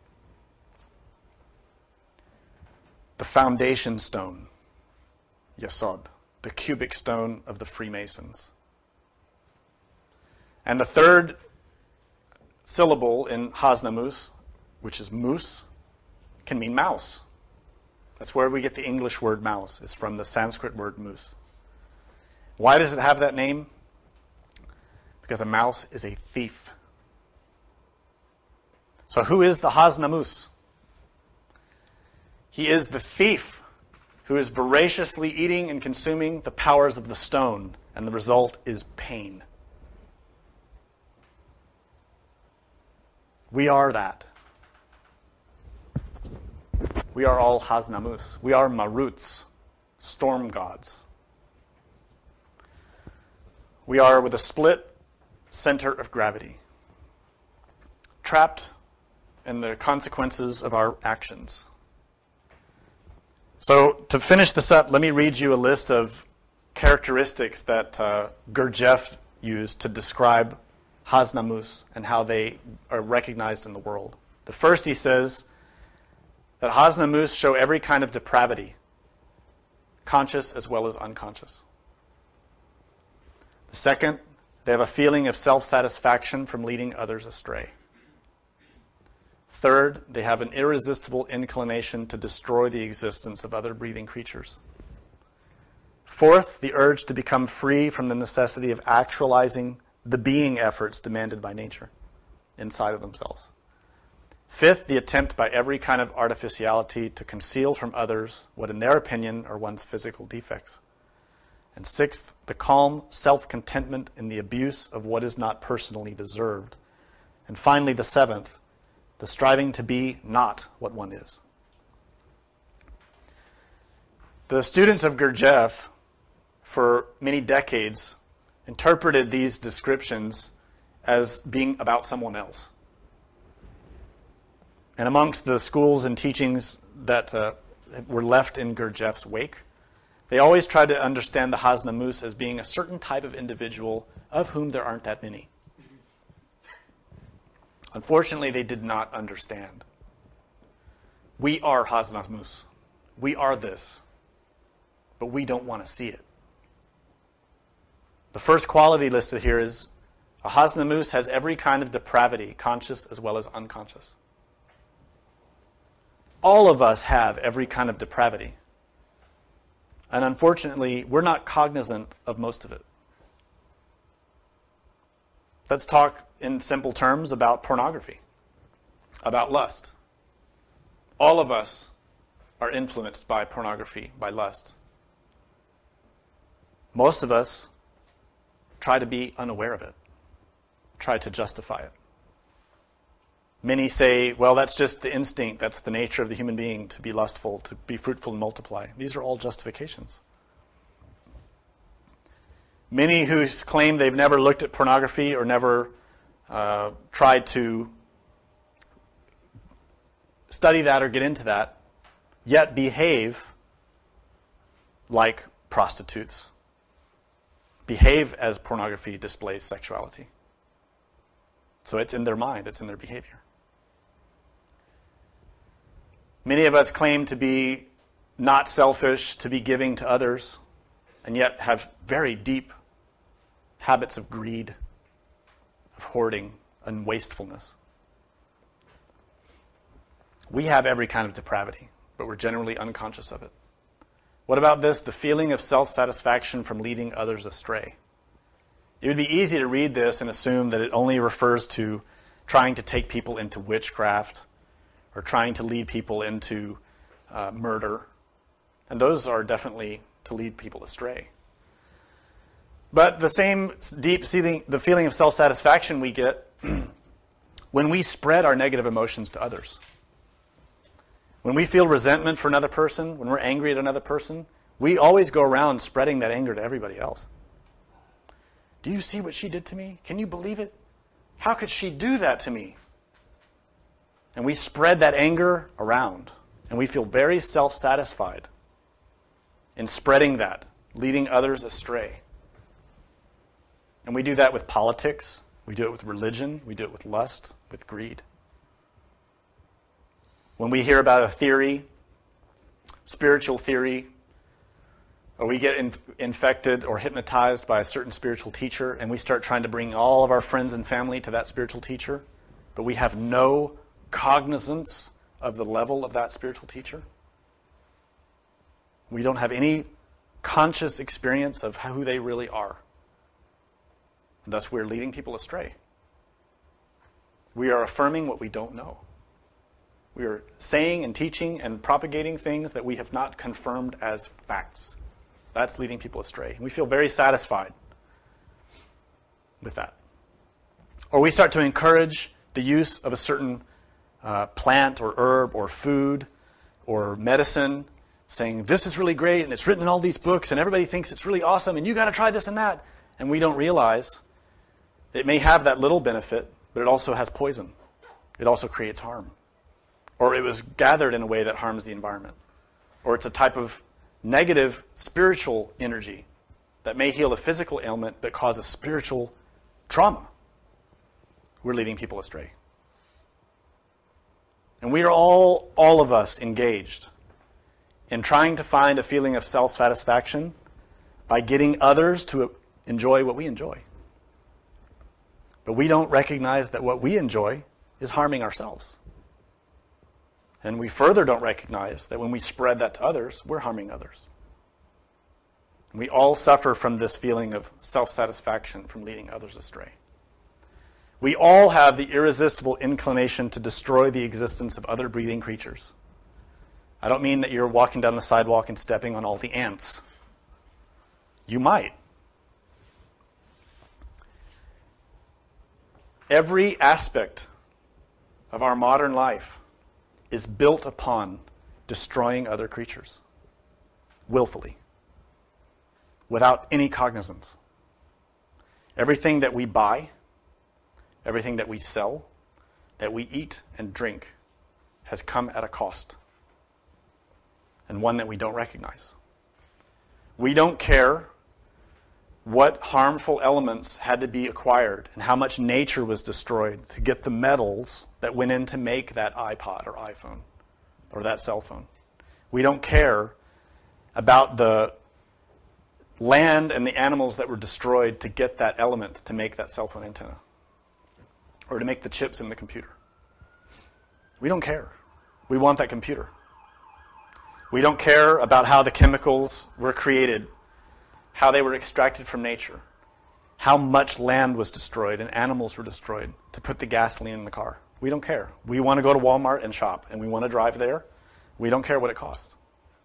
the foundation stone, yesod, the cubic stone of the Freemasons. And the third syllable in haznamus, which is moose, can mean mouse. That's where we get the English word mouse. It's from the Sanskrit word moose. Why does it have that name? Because a mouse is a thief. So who is the haznamus? He is the thief who is voraciously eating and consuming the powers of the stone, and the result is pain. We are that. We are all haznamus. We are maruts, storm gods. We are with a split center of gravity, trapped in the consequences of our actions. So to finish this up, let me read you a list of characteristics that uh, Gurdjieff used to describe haznamus and how they are recognized in the world. The first, he says, that haznamus show every kind of depravity, conscious as well as unconscious. The second, they have a feeling of self-satisfaction from leading others astray. Third, they have an irresistible inclination to destroy the existence of other breathing creatures. Fourth, the urge to become free from the necessity of actualizing the being efforts demanded by nature inside of themselves. Fifth, the attempt by every kind of artificiality to conceal from others what in their opinion are one's physical defects. And sixth, the calm self-contentment in the abuse of what is not personally deserved. And finally, the seventh, the striving to be not what one is. The students of Gurdjieff, for many decades, interpreted these descriptions as being about someone else. And amongst the schools and teachings that uh, were left in Gurdjieff's wake, they always tried to understand the haznamus as being a certain type of individual of whom there aren't that many. Unfortunately, they did not understand. We are haznamus. We are this. But we don't want to see it. The first quality listed here is a haznamus has every kind of depravity, conscious as well as unconscious. All of us have every kind of depravity. And unfortunately, we're not cognizant of most of it. Let's talk in simple terms about pornography, about lust. All of us are influenced by pornography, by lust. Most of us try to be unaware of it, try to justify it. Many say, well, that's just the instinct, that's the nature of the human being, to be lustful, to be fruitful and multiply. These are all justifications. Many who claim they've never looked at pornography or never uh, tried to study that or get into that, yet behave like prostitutes, behave as pornography displays sexuality. So it's in their mind, it's in their behavior. Many of us claim to be not selfish, to be giving to others, and yet have very deep habits of greed, of hoarding, and wastefulness. We have every kind of depravity, but we're generally unconscious of it. What about this? The feeling of self-satisfaction from leading others astray. It would be easy to read this and assume that it only refers to trying to take people into witchcraft or trying to lead people into uh, murder. And those are definitely to lead people astray. But the same deep feeling, the feeling of self-satisfaction we get when we spread our negative emotions to others. When we feel resentment for another person, when we're angry at another person, we always go around spreading that anger to everybody else. Do you see what she did to me? Can you believe it? How could she do that to me? And we spread that anger around. And we feel very self-satisfied in spreading that, leading others astray. And we do that with politics. We do it with religion. We do it with lust, with greed. When we hear about a theory, spiritual theory, or we get in, infected or hypnotized by a certain spiritual teacher, and we start trying to bring all of our friends and family to that spiritual teacher, but we have no cognizance of the level of that spiritual teacher. We don't have any conscious experience of who they really are. And thus we're leading people astray. We are affirming what we don't know. We are saying and teaching and propagating things that we have not confirmed as facts. That's leading people astray. And we feel very satisfied with that. Or we start to encourage the use of a certain uh, plant or herb or food or medicine, saying this is really great and it's written in all these books and everybody thinks it's really awesome and you got to try this and that. And we don't realize it may have that little benefit, but it also has poison. It also creates harm. Or it was gathered in a way that harms the environment. Or it's a type of negative spiritual energy that may heal a physical ailment but causes spiritual trauma. We're leading people astray. And we are all, all of us, engaged in trying to find a feeling of self-satisfaction by getting others to enjoy what we enjoy. But we don't recognize that what we enjoy is harming ourselves. And we further don't recognize that when we spread that to others, we're harming others. And we all suffer from this feeling of self-satisfaction from leading others astray. We all have the irresistible inclination to destroy the existence of other breathing creatures. I don't mean that you're walking down the sidewalk and stepping on all the ants. You might. Every aspect of our modern life is built upon destroying other creatures, willfully, without any cognizance. Everything that we buy, everything that we sell, that we eat and drink, has come at a cost, and one that we don't recognize. We don't care what harmful elements had to be acquired and how much nature was destroyed to get the metals that went in to make that iPod or iPhone or that cell phone. We don't care about the land and the animals that were destroyed to get that element to make that cell phone antenna or to make the chips in the computer. We don't care. We want that computer. We don't care about how the chemicals were created, how they were extracted from nature, how much land was destroyed and animals were destroyed to put the gasoline in the car. We don't care. We want to go to Walmart and shop, and we want to drive there. We don't care what it costs.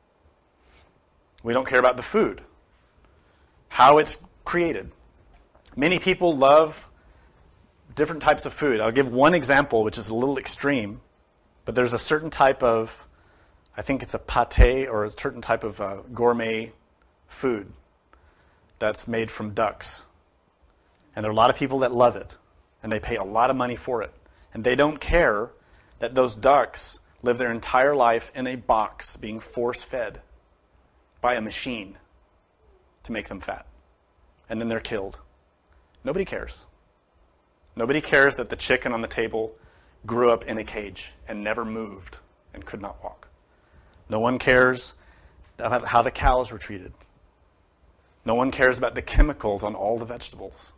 We don't care about the food, how it's created. Many people love different types of food. I'll give one example, which is a little extreme, but there's a certain type of, I think it's a pate or a certain type of uh, gourmet food that's made from ducks. And there are a lot of people that love it, and they pay a lot of money for it. And they don't care that those ducks live their entire life in a box being force-fed by a machine to make them fat. And then they're killed. Nobody cares. Nobody cares that the chicken on the table grew up in a cage and never moved and could not walk. No one cares about how the cows were treated. No one cares about the chemicals on all the vegetables.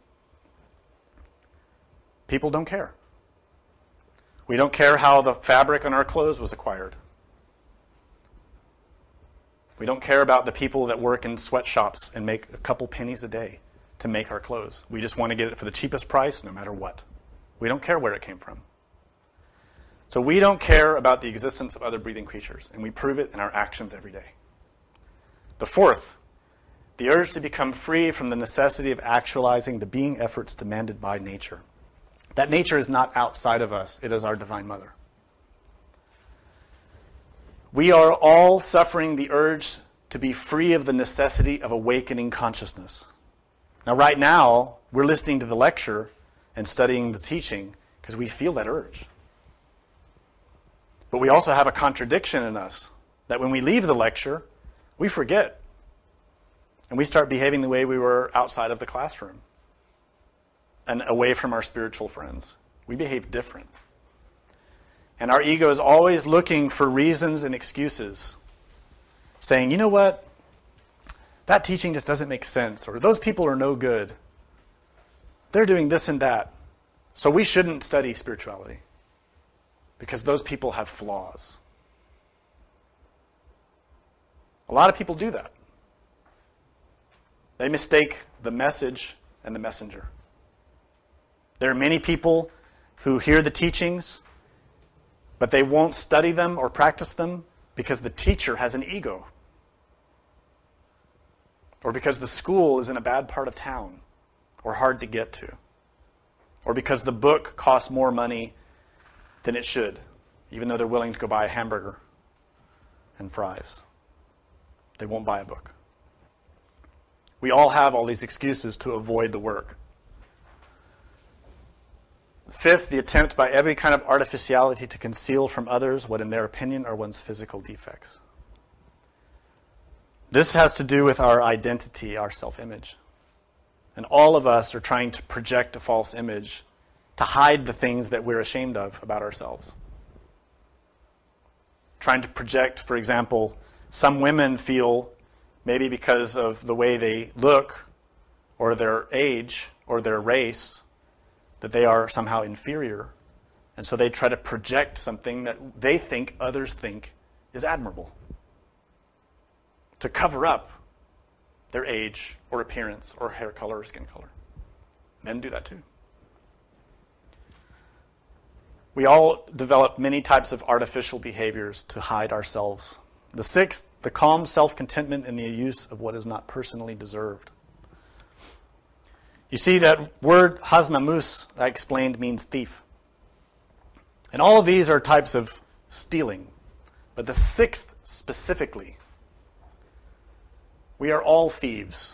People don't care. We don't care how the fabric on our clothes was acquired. We don't care about the people that work in sweatshops and make a couple pennies a day to make our clothes. We just want to get it for the cheapest price no matter what. We don't care where it came from. So we don't care about the existence of other breathing creatures, and we prove it in our actions every day. The fourth, the urge to become free from the necessity of actualizing the being efforts demanded by nature. That nature is not outside of us. It is our Divine Mother. We are all suffering the urge to be free of the necessity of awakening consciousness. Now, right now, we're listening to the lecture and studying the teaching because we feel that urge. But we also have a contradiction in us that when we leave the lecture, we forget. And we start behaving the way we were outside of the classroom and away from our spiritual friends. We behave different. And our ego is always looking for reasons and excuses, saying, you know what? That teaching just doesn't make sense, or those people are no good. They're doing this and that. So we shouldn't study spirituality because those people have flaws. A lot of people do that. They mistake the message and the messenger. There are many people who hear the teachings, but they won't study them or practice them because the teacher has an ego. Or because the school is in a bad part of town or hard to get to. Or because the book costs more money than it should, even though they're willing to go buy a hamburger and fries. They won't buy a book. We all have all these excuses to avoid the work. Fifth, the attempt by every kind of artificiality to conceal from others what in their opinion are one's physical defects. This has to do with our identity, our self-image. And all of us are trying to project a false image to hide the things that we're ashamed of about ourselves. Trying to project, for example, some women feel, maybe because of the way they look, or their age, or their race, that they are somehow inferior. And so they try to project something that they think others think is admirable, to cover up their age or appearance or hair color or skin color. Men do that too. We all develop many types of artificial behaviors to hide ourselves. The sixth, the calm self-contentment in the use of what is not personally deserved. You see, that word haznamus, I explained, means thief. And all of these are types of stealing. But the sixth specifically, we are all thieves.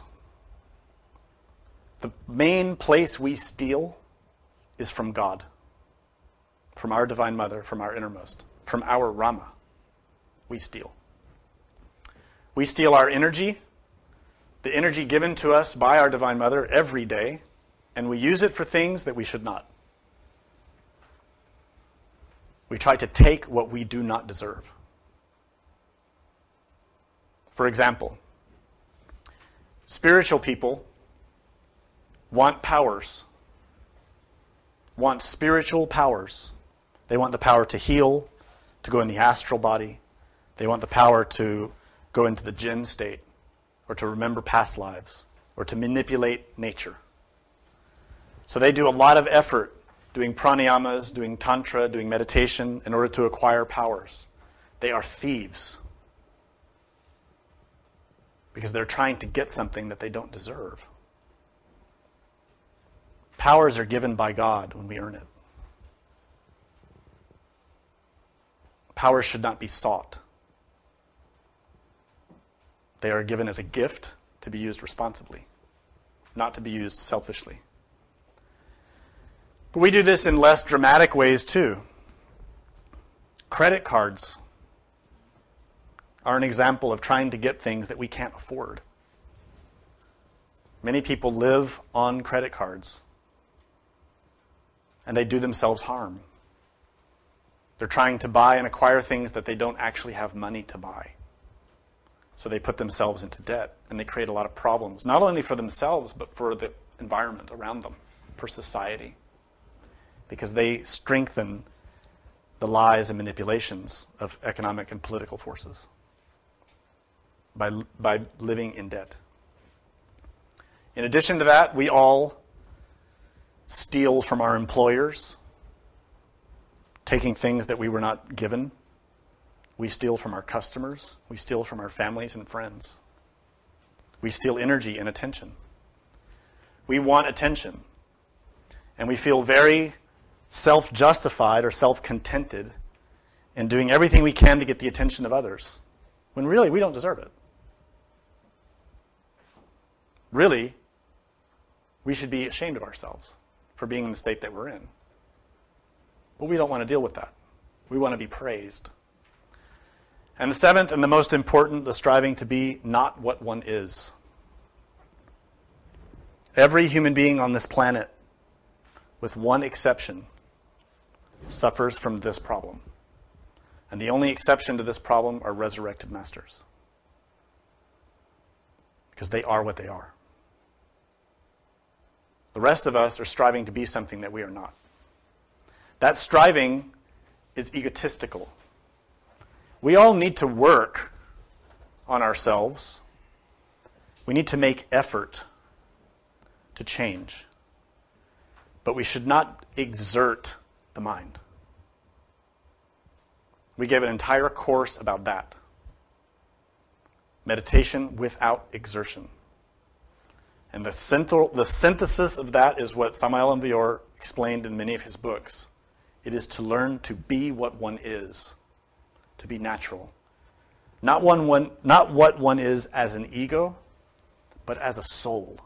The main place we steal is from God, from our Divine Mother, from our innermost, from our Rama. We steal. We steal our energy, the energy given to us by our Divine Mother every day, and we use it for things that we should not. We try to take what we do not deserve. For example, spiritual people want powers, want spiritual powers. They want the power to heal, to go in the astral body, They want the power to go into the jinn state, or to remember past lives, or to manipulate nature. So they do a lot of effort doing pranayamas, doing tantra, doing meditation in order to acquire powers. They are thieves because they're trying to get something that they don't deserve. Powers are given by God when we earn it. Powers should not be sought. They are given as a gift to be used responsibly, not to be used selfishly. But we do this in less dramatic ways too. Credit cards are an example of trying to get things that we can't afford. Many people live on credit cards, and they do themselves harm. They're trying to buy and acquire things that they don't actually have money to buy. So they put themselves into debt, and they create a lot of problems, not only for themselves, but for the environment around them, for society, because they strengthen the lies and manipulations of economic and political forces by, by living in debt. In addition to that, we all steal from our employers, taking things that we were not given. We steal from our customers. We steal from our families and friends. We steal energy and attention. We want attention. And we feel very self-justified or self-contented in doing everything we can to get the attention of others, when really we don't deserve it. Really, we should be ashamed of ourselves for being in the state that we're in. But we don't want to deal with that. We want to be praised. And the seventh and the most important, the striving to be not what one is. Every human being on this planet, with one exception, suffers from this problem. And the only exception to this problem are resurrected masters. Because they are what they are. The rest of us are striving to be something that we are not. That striving is egotistical. We all need to work on ourselves. We need to make effort to change. But we should not exert the mind. We gave an entire course about that. Meditation without exertion. And the, synth- the synthesis of that is what Samael Aun Weor explained in many of his books. It is to learn to be what one is, to be natural. Not, one, one, not what one is as an ego, but as a soul.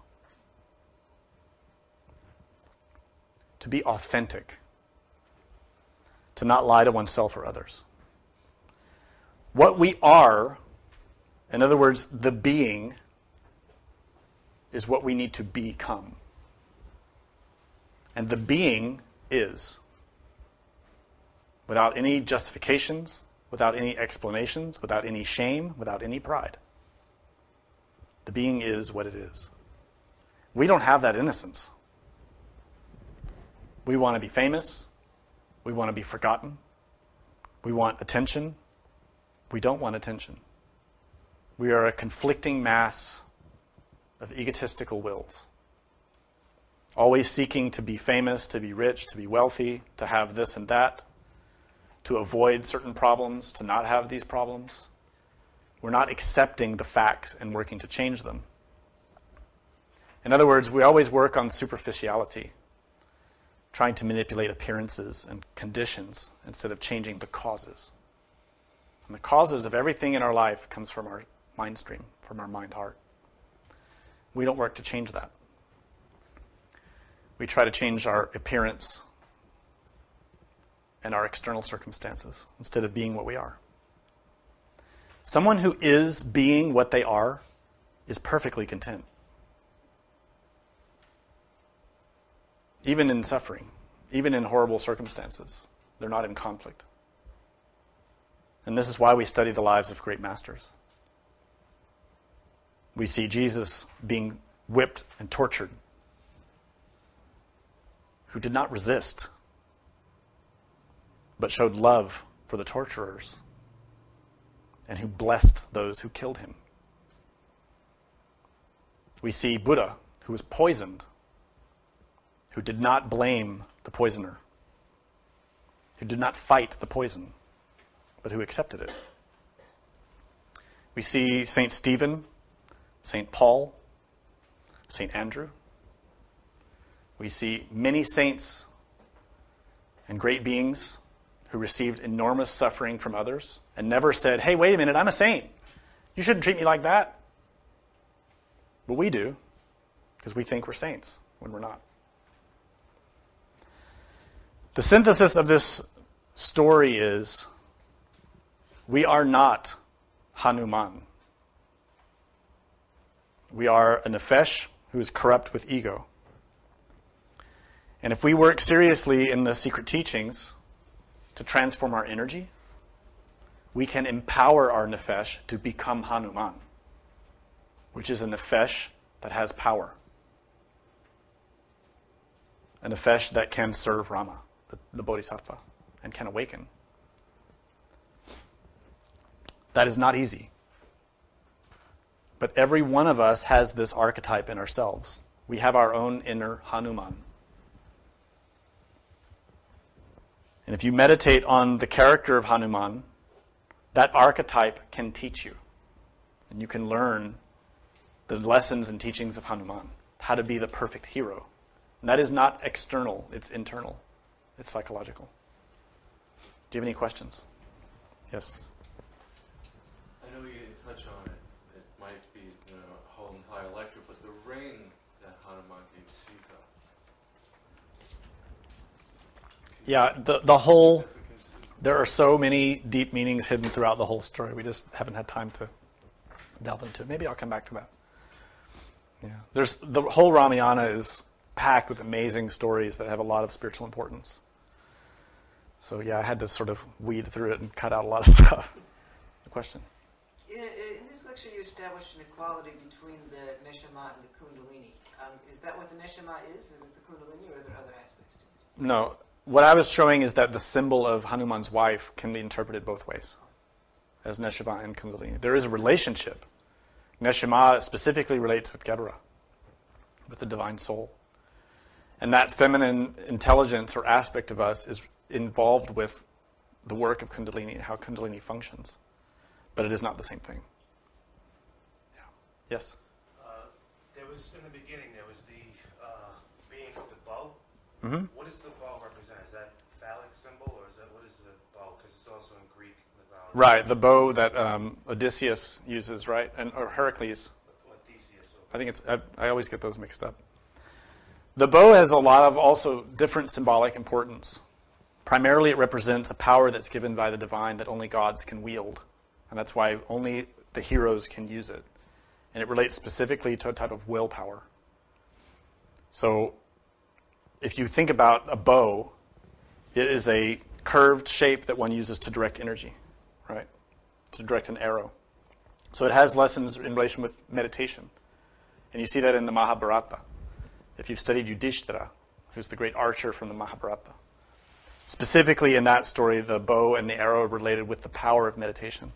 To be authentic. To not lie to oneself or others. What we are, in other words, the being, is what we need to become. And the being is. Without any justifications, without any explanations, without any shame, without any pride. The being is what it is. We don't have that innocence. We want to be famous. We want to be forgotten. We want attention. We don't want attention. We are a conflicting mass of egotistical wills. Always seeking to be famous, to be rich, to be wealthy, to have this and that, to avoid certain problems, to not have these problems. We're not accepting the facts and working to change them. In other words, we always work on superficiality, trying to manipulate appearances and conditions instead of changing the causes. And the causes of everything in our life comes from our mind stream, from our mind-heart. We don't work to change that. We try to change our appearance and our external circumstances instead of being what we are. Someone who is being what they are is perfectly content. Even in suffering, even in horrible circumstances, they're not in conflict. And this is why we study the lives of great masters. We see Jesus being whipped and tortured, who did not resist, but showed love for the torturers and who blessed those who killed him. We see Buddha, who was poisoned, who did not blame the poisoner, who did not fight the poison, but who accepted it. We see Saint Stephen, Saint Paul, Saint Andrew. We see many saints and great beings who received enormous suffering from others and never said, hey, wait a minute, I'm a saint. You shouldn't treat me like that. But we do, because we think we're saints when we're not. The synthesis of this story is, we are not Hanuman. We are a nefesh who is corrupt with ego. And if we work seriously in the secret teachings to transform our energy, we can empower our nefesh to become Hanuman, which is a nefesh that has power. A nefesh that can serve Rama, the, the Bodhisattva, and can awaken. That is not easy. But every one of us has this archetype in ourselves. We have our own inner Hanuman. And if you meditate on the character of Hanuman, that archetype can teach you. And you can learn the lessons and teachings of Hanuman, how to be the perfect hero. And that is not external, it's internal. It's psychological. Do you have any questions? Yes? I know you didn't touch on it. It might be you know, a whole entire lecture, but the ring that Hanuman gave Sita. Yeah, the, the whole, there are so many deep meanings hidden throughout the whole story. We just haven't had time to delve into it. Maybe I'll come back to that. Yeah, there's the whole Ramayana is packed with amazing stories that have a lot of spiritual importance. So yeah, I had to sort of weed through it and cut out a lot of stuff. The question? In, in this lecture, you established an equality between the Neshama and the Kundalini. Um, is that what the Neshama is? Is it the Kundalini, or are there other aspects to it? No. What I was showing is that the symbol of Hanuman's wife can be interpreted both ways, as Neshama and Kundalini. There is a relationship. Neshama specifically relates with Gedara, with the divine soul. And that feminine intelligence or aspect of us is involved with the work of Kundalini and how Kundalini functions. But it is not the same thing. Yeah. Yes? Uh, there was, in the beginning, there was the uh, being of the bow. Mm-hmm. What does the bow represent? Is that phallic symbol, or is that, what is the bow? Because it's also in Greek mythology. Right, the bow that um, Odysseus uses, right? And or Heracles. What Theseus, or I think it's, I, I always get those mixed up. The bow has a lot of also different symbolic importance. Primarily, it represents a power that's given by the divine that only gods can wield. And that's why only the heroes can use it. And it relates specifically to a type of willpower. So, if you think about a bow, it is a curved shape that one uses to direct energy, right? To direct an arrow. So it has lessons in relation with meditation. And you see that in the Mahabharata. If you've studied Yudhishthira, who's the great archer from the Mahabharata. Specifically in that story, the bow and the arrow are related with the power of meditation.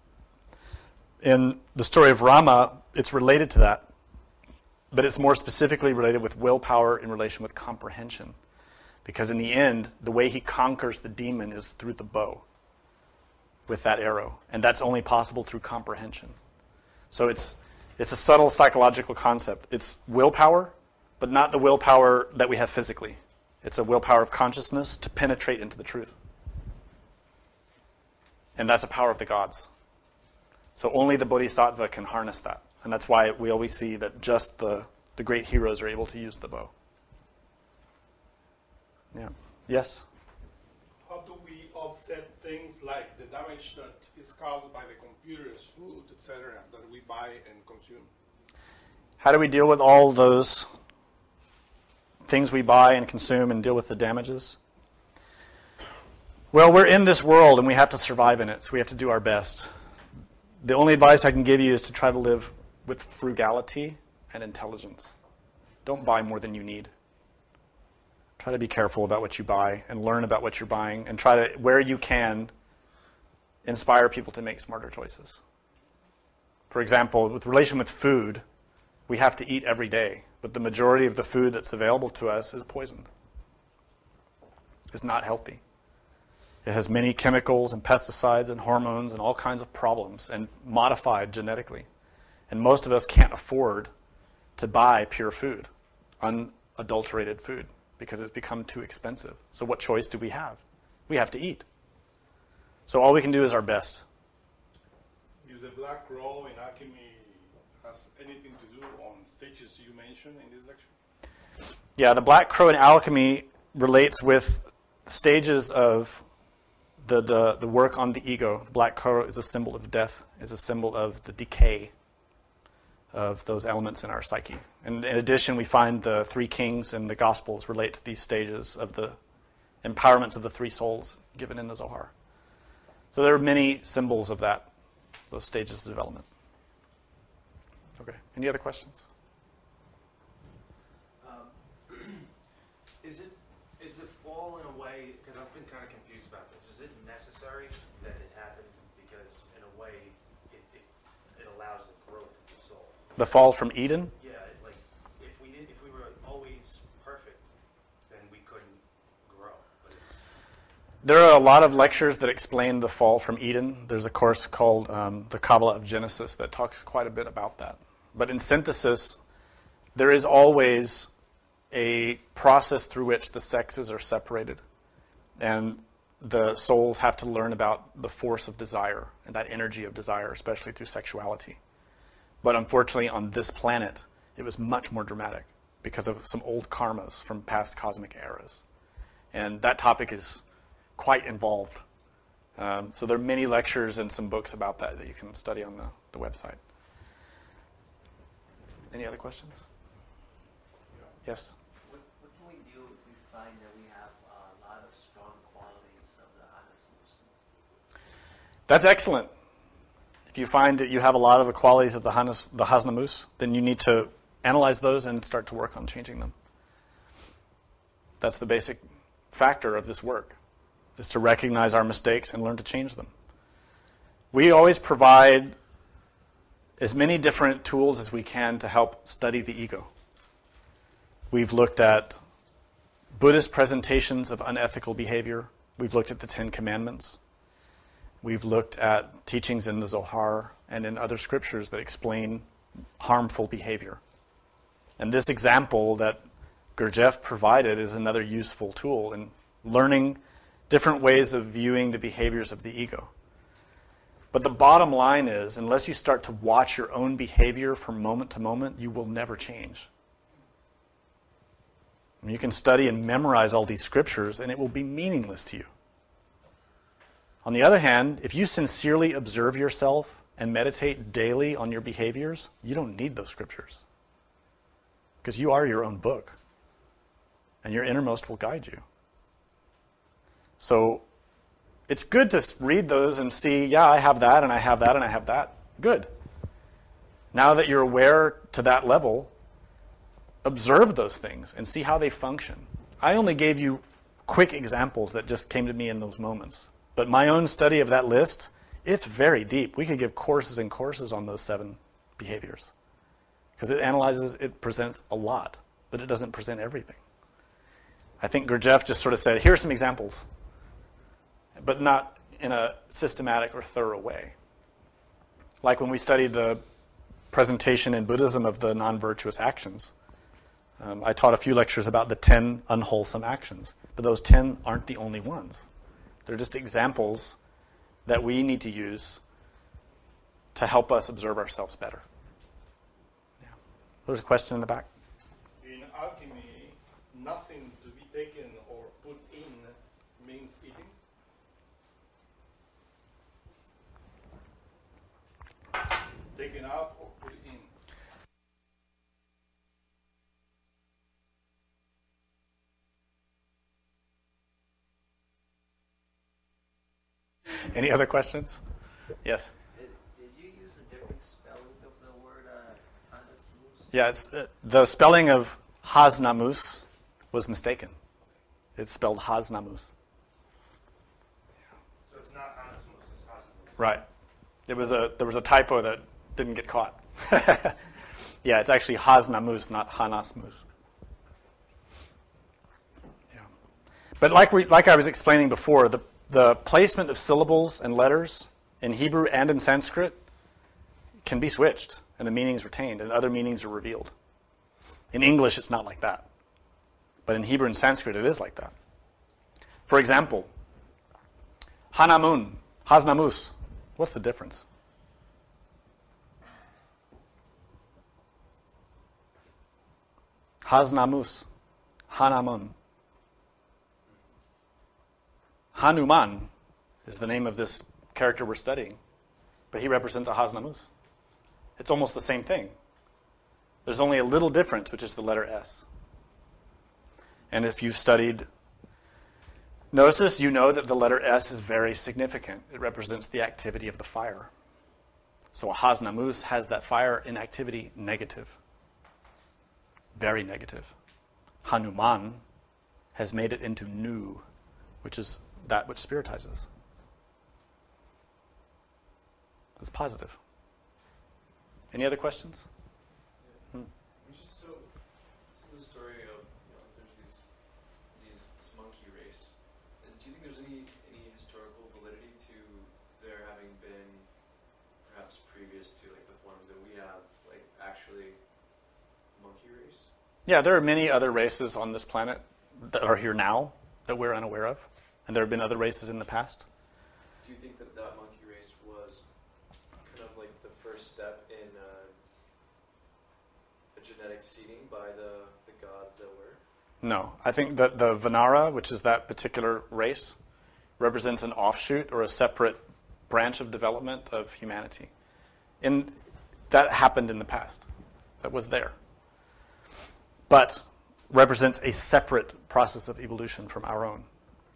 In the story of Rama, it's related to that, but it's more specifically related with willpower in relation with comprehension. Because in the end, the way he conquers the demon is through the bow, with that arrow. And that's only possible through comprehension. So it's it's a subtle psychological concept. It's willpower, but not the willpower that we have physically. It's a willpower of consciousness to penetrate into the truth. And that's a power of the gods. So only the Bodhisattva can harness that. And that's why we always see that just the, the great heroes are able to use the bow. Yeah. Yes? How do we offset things like the damage that is caused by the computers, food, et cetera, that we buy and consume? How do we deal with all those things we buy and consume and deal with the damages? Well, we're in this world and we have to survive in it, so we have to do our best. The only advice I can give you is to try to live with frugality and intelligence. Don't buy more than you need. Try to be careful about what you buy and learn about what you're buying, and try to, where you can, inspire people to make smarter choices. For example, with relation with food, we have to eat every day, but the majority of the food that's available to us is poisoned. It's not healthy. It has many chemicals and pesticides and hormones and all kinds of problems and modified genetically. And most of us can't afford to buy pure food, unadulterated food, because it's become too expensive. So what choice do we have? We have to eat. So all we can do is our best. Is the black crow in alchemy has anything to do on stages you mentioned in this lecture? Yeah, the black crow in alchemy relates with stages of the, the, the work on the ego. The black crow is a symbol of death, is a symbol of the decay of those elements in our psyche. And in addition, we find the three kings in the Gospels relate to these stages of the empowerments of the three souls given in the Zohar. So there are many symbols of that, those stages of development. Okay, any other questions? Um, is it is the fall in a way, because I've been kind of confused about this, is it necessary that it happened because in a way it, it, it allows the growth of the soul? The fall from Eden? Yeah, like if we did, if we were always perfect, then we couldn't grow. But it's There are a lot of lectures that explain the fall from Eden. There's a course called um, the Kabbalah of Genesis that talks quite a bit about that. But in synthesis, there is always a process through which the sexes are separated. And the souls have to learn about the force of desire and that energy of desire, especially through sexuality. But unfortunately, on this planet, it was much more dramatic because of some old karmas from past cosmic eras. And that topic is quite involved. Um, so there are many lectures and some books about that that you can study on the, the website. Any other questions? Yes? What, what can we do if we find that we have a lot of strong qualities of the Hanasmus? That's excellent. If you find that you have a lot of the qualities of the, Hanas, the Hasnamus, then you need to analyze those and start to work on changing them. That's the basic factor of this work, is to recognize our mistakes and learn to change them. We always provide as many different tools as we can to help study the ego. We've looked at Buddhist presentations of unethical behavior. We've looked at the Ten Commandments. We've looked at teachings in the Zohar and in other scriptures that explain harmful behavior. And this example that Gurdjieff provided is another useful tool in learning different ways of viewing the behaviors of the ego. But the bottom line is, unless you start to watch your own behavior from moment to moment, you will never change. And you can study and memorize all these scriptures, and it will be meaningless to you. On the other hand, if you sincerely observe yourself and meditate daily on your behaviors, you don't need those scriptures. Because you are your own book, and your innermost will guide you. So it's good to read those and see, yeah, I have that, and I have that, and I have that. Good. Now that you're aware to that level, observe those things and see how they function. I only gave you quick examples that just came to me in those moments. But my own study of that list, it's very deep. We could give courses and courses on those seven behaviors. Because it analyzes, it presents a lot, but it doesn't present everything. I think Gurdjieff just sort of said, here are some examples, but not in a systematic or thorough way. Like when we studied the presentation in Buddhism of the non-virtuous actions, um, I taught a few lectures about the ten unwholesome actions, but those ten aren't the only ones. They're just examples that we need to use to help us observe ourselves better. Yeah. There's a question in the back. In alchemy, nothing to be taken or put in means eating? Taken out or put in? Any other questions? Yes. Did, did you use a different spelling of the word uh, Hanasmus? Yes. Uh, the spelling of Hasnamus was mistaken. It's spelled Hasnamus. So it's not Hanasmus, it's Hasnamus. Right. It was a there was a typo that didn't get caught. Yeah, it's actually Haznamus, not Hanasmus. Yeah. But like we like I was explaining before, the the placement of syllables and letters in Hebrew and in Sanskrit can be switched, and the meanings retained, and other meanings are revealed. In English, it's not like that. But in Hebrew and Sanskrit, it is like that. For example, Hanamun, Haznamus. What's the difference? Haznamus, Hanamun. Hanuman is the name of this character we're studying, but he represents a Haznamus. It's almost the same thing. There's only a little difference, which is the letter S. And if you've studied Gnosis, you know that the letter S is very significant. It represents the activity of the fire. So a Haznamus has that fire in activity negative. Very negative. Hanuman has made it into Nu, which is that which spiritizes. It's positive. Any other questions? Yeah. Hmm. Just so, so the story of, you know, there's these, these this monkey race. And do you think there's any any historical validity to there having been, perhaps previous to like the forms that we have, like actually monkey race? Yeah, there are many other races on this planet that are here now that we're unaware of, and there have been other races in the past. Do you think that that monkey race was kind of like the first step in uh, a genetic seeding by the, the gods that were? No. I think that the Vanara, which is that particular race, represents an offshoot or a separate branch of development of humanity. And that happened in the past. That was there. But represents a separate process of evolution from our own.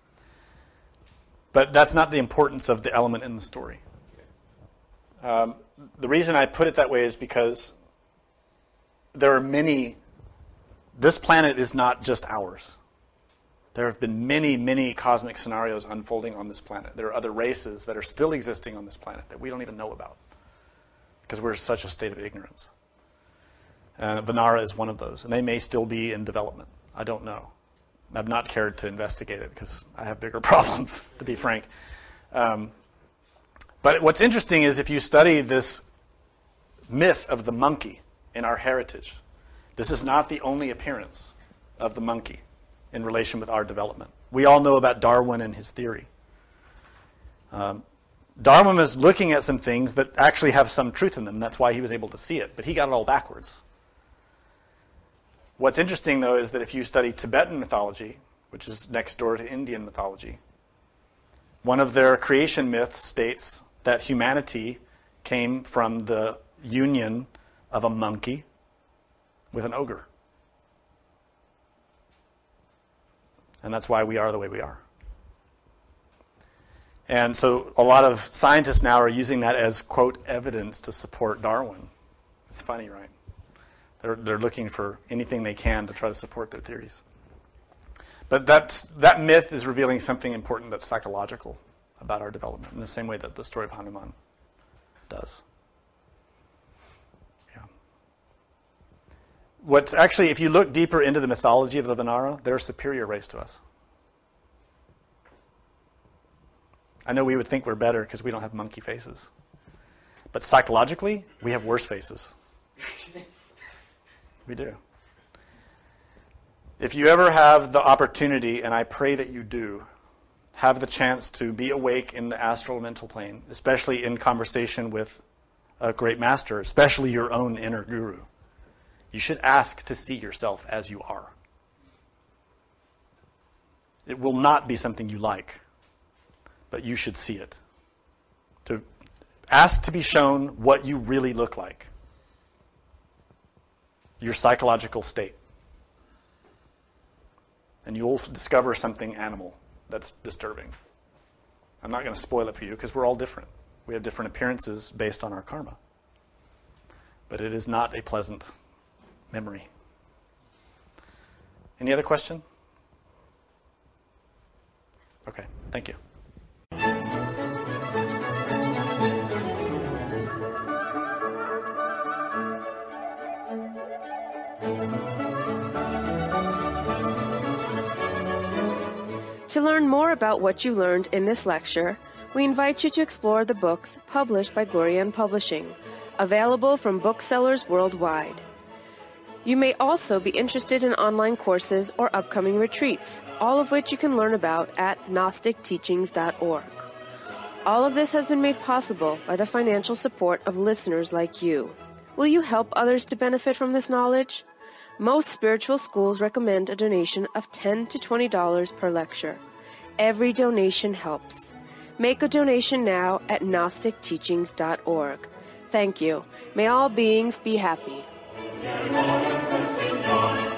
But that's not the importance of the element in the story. Um, the reason I put it that way is because there are many, this planet is not just ours. There have been many, many cosmic scenarios unfolding on this planet. There are other races that are still existing on this planet that we don't even know about because we're in such a state of ignorance. Uh, Vanara is one of those, and they may still be in development. I don't know. I've not cared to investigate it because I have bigger problems, to be frank. Um, but what's interesting is if you study this myth of the monkey in our heritage, this is not the only appearance of the monkey in relation with our development. We all know about Darwin and his theory. Um, Darwin was looking at some things that actually have some truth in them. That's why he was able to see it, but he got it all backwards. What's interesting, though, is that if you study Tibetan mythology, which is next door to Indian mythology, one of their creation myths states that humanity came from the union of a monkey with an ogre. And that's why we are the way we are. And so a lot of scientists now are using that as, quote, evidence to support Darwin. It's funny, right? They're, they're looking for anything they can to try to support their theories. But that's, that myth is revealing something important that's psychological about our development, in the same way that the story of Hanuman does. Yeah. What's actually, if you look deeper into the mythology of the Vanara, they're a superior race to us. I know we would think we're better because we don't have monkey faces. But psychologically, we have worse faces. We do. If you ever have the opportunity, and I pray that you do, have the chance to be awake in the astral mental plane, especially in conversation with a great master, especially your own inner guru, you should ask to see yourself as you are. It will not be something you like, but you should see it. To ask to be shown what you really look like. Your psychological state. And you'll discover something animal that's disturbing. I'm not going to spoil it for you because we're all different. We have different appearances based on our karma. But it is not a pleasant memory. Any other question? Okay, thank you. To learn more about what you learned in this lecture, we invite you to explore the books published by Glorian Publishing, available from booksellers worldwide. You may also be interested in online courses or upcoming retreats, all of which you can learn about at gnostic teachings dot org. All of this has been made possible by the financial support of listeners like you. Will you help others to benefit from this knowledge? Most spiritual schools recommend a donation of ten to twenty dollars per lecture. Every donation helps. Make a donation now at gnostic teachings dot org. Thank you. May all beings be happy. Señor.